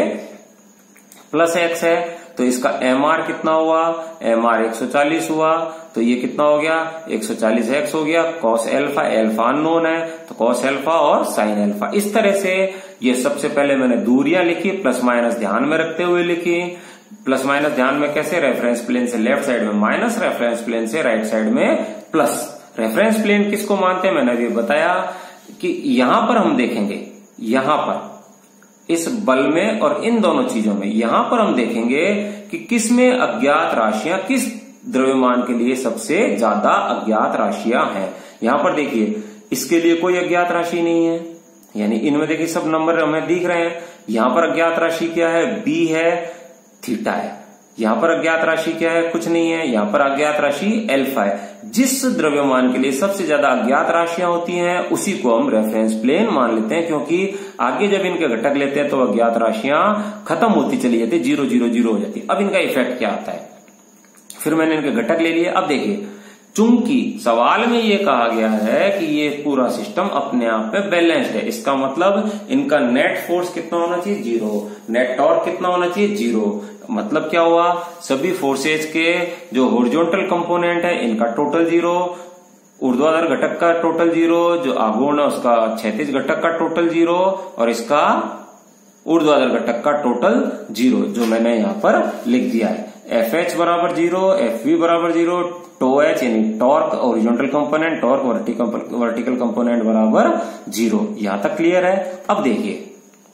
Speaker 1: +x है तो इसका mr कितना हुआ, mr 140 हुआ, तो ये कितना हो गया 140x हो गया, cos अल्फा अननोन है तो cos अल्फा और sin अल्फा। इस तरह से ये सबसे पहले मैंने दूरियां लिखी, प्लस माइनस ध्यान में रखते हुए लिखी। प्लस माइनस ध्यान में कैसे, रेफरेंस प्लेन से लेफ्ट साइड में माइनस, रेफरेंस प्लेन से राइट साइड में प्लस। रेफरेंस प्लेन किसको मानते हैं, मैंने अभी बताया कि यहां पर हम देखेंगे, यहां पर इस बल में और इन दोनों चीजों में, यहां पर हम देखेंगे कि किस में अज्ञात राशियां, किस द्रव्यमान के लिए सबसे ज्यादा अज्ञात राशियां हैं। यहां पर देखिए इसके लिए कोई अज्ञात राशि नहीं है, यानी इनमें देखिए सब नंबर हमें दिख रहे हैं। यहां पर अज्ञात राशि क्या है, बी है, थीटा है। यहां पर अज्ञात राशि क्या है, कुछ नहीं है। यहां पर अज्ञात राशि अल्फा है। जिस द्रव्यमान के लिए सबसे ज्यादा अज्ञात राशियां होती हैं उसी को हम रेफरेंस प्लेन मान लेते हैं, क्योंकि आगे जब इनके घटक लेते हैं तो अज्ञात राशियां खत्म होती चली जाती है, 0 0 0 हो जाती है। अब इनका इफेक्ट क्या आता है, फिर मैंने इनके घटक ले लिए। अब देखिए चूंकि सवाल में ये कहा गया है कि ये पूरा सिस्टम अपने आप में बैलेंस्ड है, इसका मतलब इनका नेट फोर्स कितना होना चाहिए 0, नेट टॉर्क कितना होना चाहिए 0। मतलब क्या हुआ, सभी फोर्सेज के जो हॉरिजॉन्टल कंपोनेंट है इनका टोटल 0, ऊर्ध्वाधर घटक का टोटल 0, जो आघूर्ण है उसका क्षैतिज घटक का टोटल 0 और इसका ऊर्ध्वाधर घटक का टोटल 0, जो मैंने यहां पर लिख दिया है। FH बराबर 0, FV बराबर 0, TOH यानी torque horizontal component, torque vertical component बराबर 0। यहां तक क्लियर है। अब देखिए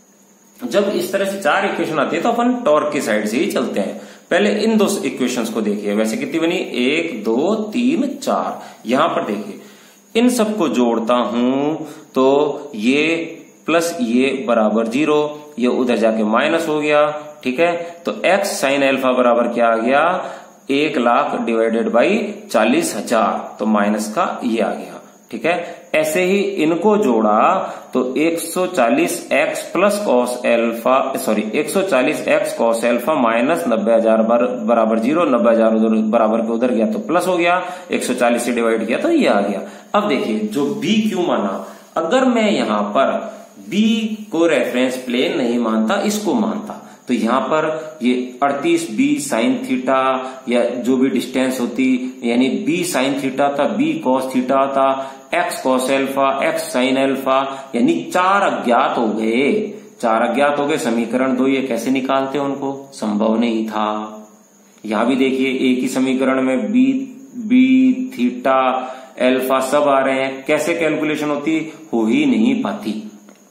Speaker 1: जब इस तरह से 4 इक्वेशन आती है तो अपन टॉर्क की साइड से ही चलते हैं। पहले इन 2 इक्वेशंस को देखिए, वैसे कितनी बनी 1 2 3 4। यहां पर देखिए इन सबको जोड़ता हूं तो ये प्लस ये बराबर 0, ये उधर जाके माइनस हो गया, ठीक है। तो x साइन अल्फा बराबर क्या आ गया 1 लाख डिवाइडेड बाई 40,000, तो माइनस का ये आ गया, ठीक है। ऐसे ही इनको जोड़ा तो 140x plus cos alpha 140x cos alpha minus 90,000 बराबर 0, 90,000 उधर बराबर के उधर गया तो प्लस हो गया, 140 से डिवाइड किया तो ये आ गया। अब देखिए जो बी क्यू माना, अगर मैं यहां पर बी को रेफरेंस प्लेन नहीं मानता, इसको मानता, तो यहां पर ये 38 बी साइन थीटा या जो भी डिस्टेंस होती, यानी बी साइन थीटा था, बी कॉस थीटा था, X cos alpha, X sine alpha, यानी 4 अज्ञात हो गए। 4 अज्ञात हो गए, समीकरण 2 ये कैसे निकालते हैं उनको, संभव नहीं था। यहां भी देखिए एक ही समीकरण में बी थीटा एल्फा सब आ रहे हैं, कैसे कैलकुलेशन होती, हो ही नहीं पाती।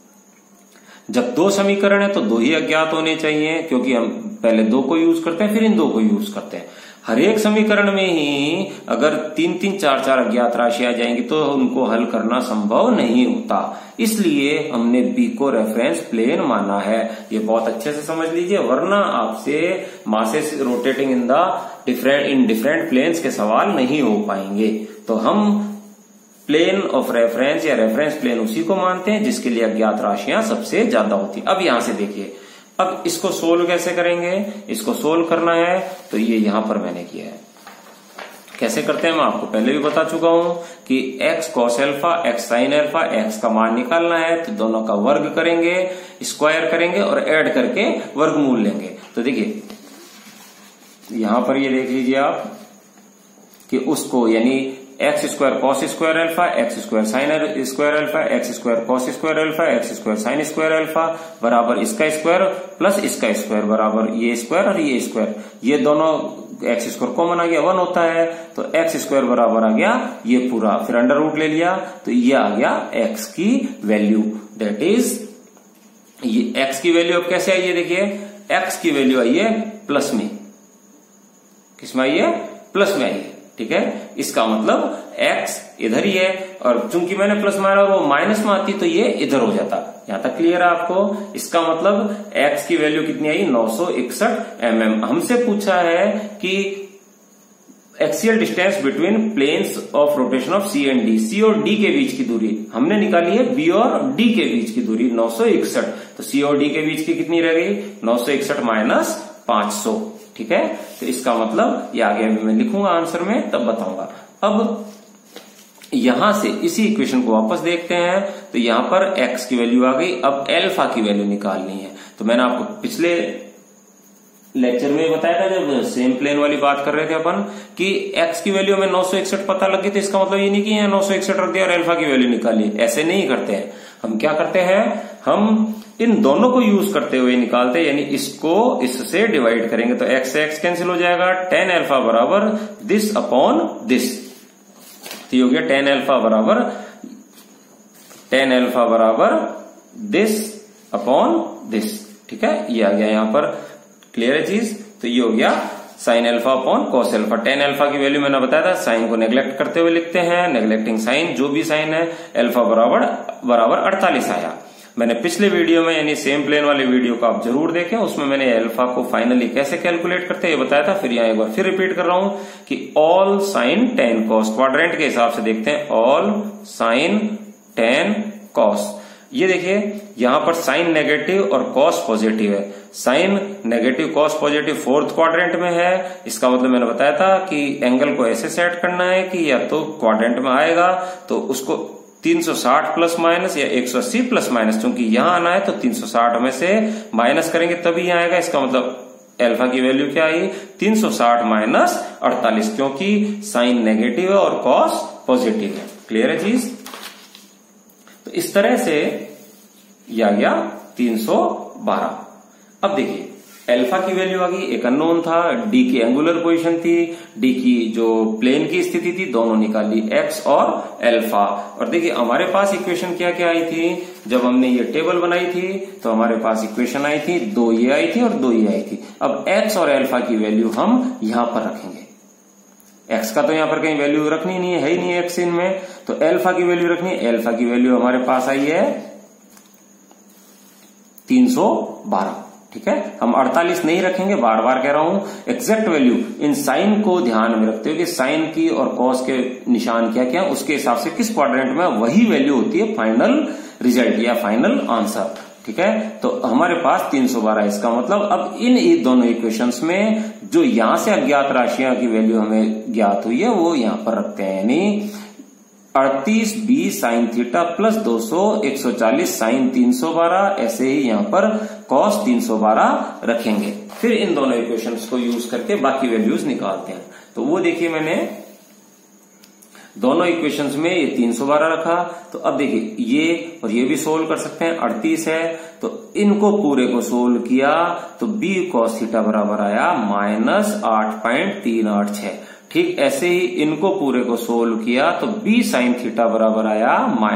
Speaker 1: जब 2 समीकरण है तो 2 ही अज्ञात होने चाहिए, क्योंकि हम पहले 2 को यूज करते हैं फिर इन 2 को यूज करते हैं। हर एक समीकरण में ही अगर 3-3, 4-4 अज्ञात राशि आ जाएंगी तो उनको हल करना संभव नहीं होता, इसलिए हमने बी को रेफरेंस प्लेन माना है। ये बहुत अच्छे से समझ लीजिए, वरना आपसे masses rotating in different planes के सवाल नहीं हो पाएंगे। तो हम प्लेन ऑफ रेफरेंस या रेफरेंस प्लेन उसी को मानते हैं जिसके लिए अज्ञात राशियां सबसे ज्यादा होती। अब यहां से देखिए, अब इसको सोल्व कैसे करेंगे, इसको सोल्व करना है तो ये यहां पर मैंने किया है। कैसे करते हैं मैं आपको पहले भी बता चुका हूं कि x cos alpha, x sin alpha, x का मान निकालना है तो दोनों का वर्ग करेंगे, स्क्वायर करेंगे और ऐड करके वर्गमूल लेंगे। तो देखिए यहां पर ये देख लीजिए आप कि उसको, यानी X square cos square alpha, X square sine square alpha, X square cos square alpha, X square sine square alpha बराबर इसका स्क्वायर प्लस इसका स्क्वायर बराबर ये स्क्वायर और ये स्क्वायर, ये दोनों एक्स स्क्वायर कॉमन आ गया 1 होता है, तो एक्स स्क्वायर बराबर आ गया ये पूरा, फिर अंडर रूट ले लिया तो ये आ गया एक्स की वैल्यू, दैट इज ये एक्स की वैल्यू। अब कैसे आई है देखिए, एक्स की वैल्यू आई है प्लस में, किसमें आई है, प्लस में आई है, ठीक है। इसका मतलब x इधर ही है, और चूंकि मैंने प्लस मारा वो माइनस में आती तो ये इधर हो जाता। यहां तक क्लियर है आपको। इसका मतलब x की वैल्यू कितनी आई, 961 mm। हमसे पूछा है कि axial distance between planes of rotation of C and D, C और डी के बीच की दूरी हमने निकाली है, बी और डी के बीच की दूरी 961, तो सी और डी के बीच की कितनी रह गई, 961 माइनस 500, ठीक है। तो इसका मतलब ये आगे अभी मैं लिखूंगा आंसर में तब बताऊंगा। अब यहां से इसी इक्वेशन को वापस देखते हैं, तो यहां पर x की वैल्यू आ गई, अब एल्फा की वैल्यू निकालनी है। तो मैंने आपको पिछले लेक्चर में बताया था जब सेम प्लेन वाली बात कर रहे थे अपन कि x की वैल्यू में 961 पता लगी, तो इसका मतलब ये नहीं कि यहाँ 961 रख दिया और एल्फा की वैल्यू निकाली, ऐसे नहीं करते हैं। हम क्या करते हैं, हम इन दोनों को यूज करते हुए निकालते हैं, यानी इसको इससे डिवाइड करेंगे तो x से x कैंसिल हो जाएगा, tan एल्फा बराबर दिस अपॉन दिस, तो ये हो गया tan एल्फा बराबर दिस अपॉन दिस, ठीक है। ये आ गया यहां पर, क्लियर है चीज। तो ये हो गया sine alpha upon cos alpha. Tan alpha की वैल्यू मैंने बताया था, साइन को नेग्लेक्ट करते हुए लिखते हैं, नेग्लेक्टिंग साइन, जो भी साइन है, एल्फा बराबर 48 आया। मैंने पिछले वीडियो में, यानी सेम प्लेन वाले वीडियो को आप जरूर देखें, उसमें मैंने एल्फा को फाइनली कैसे कैलकुलेट करते हैं ये बताया था। फिर यहाँ एक बार फिर रिपीट कर रहा हूं कि all sine tan cos, quadrant के हिसाब से देखते हैं, ऑल साइन टेन कॉस। ये देखिए यहां पर साइन नेगेटिव और कॉस पॉजिटिव है, sine negative cos positive fourth quadrant में है। इसका मतलब मैंने बताया था कि एंगल को ऐसे सेट करना है कि या तो क्वाड्रेंट में आएगा तो उसको 360 प्लस माइनस या 180 प्लस माइनस, क्योंकि यहां आना है तो 360 में से माइनस करेंगे तभी यहां आएगा। इसका मतलब एल्फा की वैल्यू क्या आई, 360 माइनस 48, क्योंकि साइन नेगेटिव है और कॉस पॉजिटिव है। क्लियर है चीज। तो इस तरह से यह आ गया 312। अब देखिए एल्फा की वैल्यू आ गई, एक अननोन था, डी की एंगुलर पोजीशन थी, डी की जो प्लेन की स्थिति थी, दोनों निकाली, एक्स और एल्फा। और देखिए हमारे पास इक्वेशन क्या क्या आई थी, जब हमने ये टेबल बनाई थी तो हमारे पास इक्वेशन आई थी, 2 ये आई थी और 2 ये आई थी। अब एक्स और एल्फा की वैल्यू हम यहां पर रखेंगे, एक्स का तो यहां पर कहीं वैल्यू रखनी नहीं है ही नहीं एक्स इनमें, तो एल्फा की वैल्यू रखनी है। एल्फा की वैल्यू हमारे पास आई है 312, ठीक है, हम 48 नहीं रखेंगे, बार बार कह रहा हूं। एग्जैक्ट वैल्यू इन साइन को ध्यान में रखते हुए कि साइन की और कॉस के निशान क्या क्या, उसके हिसाब से किस क्वाड्रेंट में वही वैल्यू होती है फाइनल रिजल्ट या फाइनल आंसर। ठीक है, तो हमारे पास 312। इसका मतलब अब इन दोनों इक्वेशंस में जो यहां से अज्ञात राशियां की वैल्यू हमें ज्ञात हुई है वो यहां पर रखते हैं, यानी 38 B sine theta plus 200 140 sine 312, ऐसे ही यहां पर कॉस 312 रखेंगे। फिर इन दोनों इक्वेशंस को यूज करके बाकी वैल्यूज निकालते हैं। तो वो देखिए मैंने दोनों इक्वेशंस में ये 312 रखा, तो अब देखिए ये और ये भी सोल्व कर सकते हैं। 38 है तो इनको पूरे को सोल्व किया तो बी कॉस थीटा बराबर आया -8.386। ठीक ऐसे ही इनको पूरे को सोल्व किया तो बी साइन थीटा बराबर आया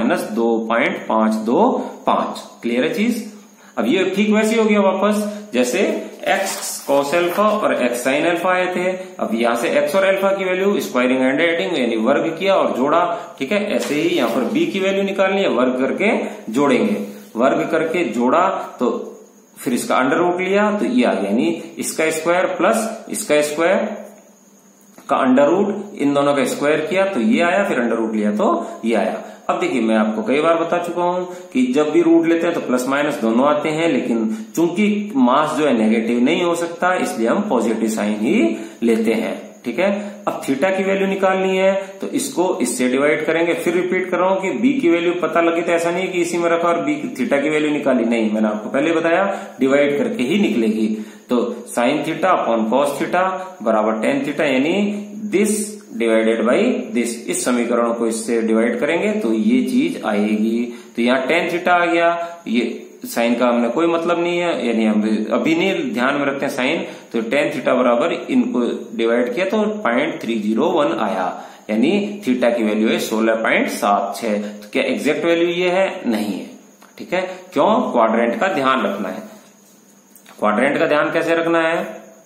Speaker 1: -2.525। क्लियर है चीज। अब ये ठीक वैसे हो गया वापस जैसे एक्स कॉस एल्फा और एक्स साइन एल्फा आए थे। अब यहां से एक्स और एल्फा की वैल्यू स्क्वायरिंग एंड एडिंग यानी वर्ग किया और जोड़ा। ठीक है, ऐसे ही यहां पर बी की वैल्यू निकालनी है, वर्ग करके जोड़ेंगे, वर्ग करके जोड़ा तो फिर इसका अंडर रूट लिया तो ये आ गया, यानी इसका स्क्वायर प्लस इसका स्क्वायर का अंडर रूट, इन दोनों का स्क्वायर किया तो ये आया, फिर अंडर रूट लिया तो ये आया। अब देखिए मैं आपको कई बार बता चुका हूं कि जब भी रूट लेते हैं तो प्लस माइनस दोनों आते हैं, लेकिन चूंकि मास जो है नेगेटिव नहीं हो सकता इसलिए हम पॉजिटिव साइन ही लेते हैं। ठीक है, अब थीटा की वैल्यू निकालनी है तो इसको इससे डिवाइड करेंगे। फिर रिपीट कर रहा हूं कि बी की वैल्यू पता लगी तो ऐसा नहीं है कि इसी में रखा और बी थीटा की वैल्यू निकाली, नहीं, मैंने आपको पहले बताया डिवाइड करके ही निकलेगी। तो sine theta upon cos theta बराबर टेन थीटा, यानी दिस डिवाइडेड बाई दिस। इस समीकरण को इससे डिवाइड करेंगे तो ये चीज आएगी। तो यहाँ टेन थीटा आ गया, ये साइन का हमने कोई मतलब नहीं है, यानी हम अभी नहीं ध्यान में रखते हैं साइन। तो टेन थीटा बराबर इनको डिवाइड किया तो 0.301 आया, यानी थीटा की वैल्यू है 16.76। तो क्या एग्जैक्ट वैल्यू ये है? नहीं है। ठीक है, क्यों? क्वाड्रेंट का ध्यान रखना है। क्वाड्रेंट का ध्यान कैसे रखना है?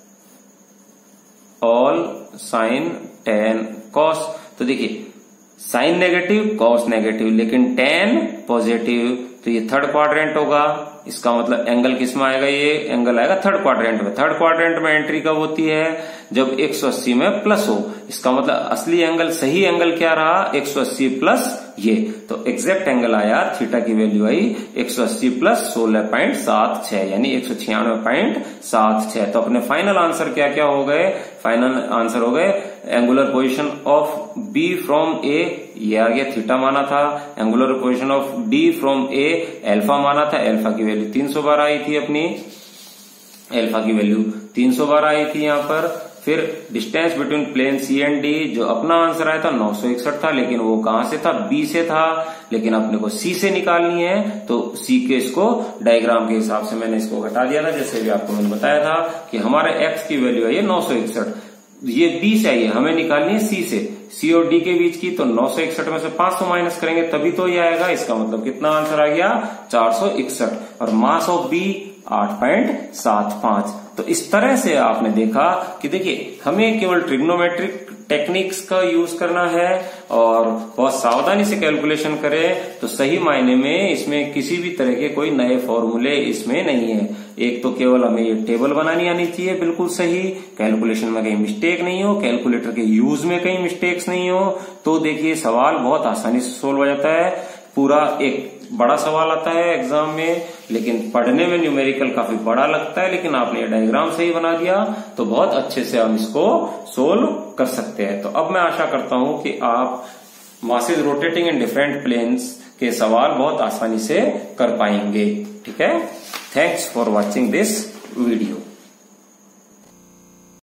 Speaker 1: All sine tan cos. तो देखिए साइन नेगेटिव कॉस नेगेटिव लेकिन टेन पॉजिटिव, तो ये थर्ड क्वाड्रेंट होगा। इसका मतलब एंगल किस में आएगा? ये एंगल आएगा थर्ड क्वाड्रेंट में। थर्ड क्वाड्रेंट में एंट्री कब होती है? जब 180 में प्लस हो। इसका मतलब असली एंगल, सही एंगल क्या रहा? 180 प्लस ये, तो एग्जैक्ट एंगल आया, थीटा की वैल्यू आई 180 प्लस 16.76 यानी 196.76। तो अपने फाइनल आंसर क्या क्या हो गए? फाइनल आंसर हो गए angular position of B from A, ये आ गया थीटा माना था। Angular position of D from A alpha माना था, एल्फा की वैल्यू 312 आई थी अपनी, एल्फा की वैल्यू 312 आई थी यहाँ पर। फिर distance between plane C and D, जो अपना आंसर आया था 961 था, लेकिन वो कहां से था? बी से था, लेकिन अपने को सी से निकालनी है। तो सी के इसको डायग्राम के हिसाब से मैंने इसको घटा दिया था, जैसे भी आपको मैंने बताया था कि हमारे एक्स की वैल्यू है 961, ये बी से आई है, हमें निकालनी है सी से, सी और डी के बीच की। तो 961 में से 500 माइनस करेंगे तभी तो ये आएगा। इसका मतलब कितना आंसर आ गया? 461। और मास ऑफ बी 8.75। तो इस तरह से आपने देखा कि देखिए हमें केवल ट्रिग्नोमेट्रिक टेक्निक्स का यूज करना है और बहुत सावधानी से कैलकुलेशन करें तो सही मायने में इसमें किसी भी तरह के कोई नए फॉर्मूले इसमें नहीं है। एक तो केवल हमें ये टेबल बनानी आनी चाहिए बिल्कुल सही, कैलकुलेशन में कहीं मिस्टेक नहीं हो, कैलकुलेटर के यूज में कहीं मिस्टेक्स नहीं हो, तो देखिए सवाल बहुत आसानी से सोल्व हो जाता है। पूरा एक बड़ा सवाल आता है एग्जाम में, लेकिन पढ़ने में न्यूमेरिकल काफी बड़ा लगता है, लेकिन आपने ये डायग्राम सही बना दिया तो बहुत अच्छे से हम इसको सोल्व कर सकते हैं। तो अब मैं आशा करता हूं कि आप masses rotating in different planes के सवाल बहुत आसानी से कर पाएंगे। ठीक है, thanks for watching this video.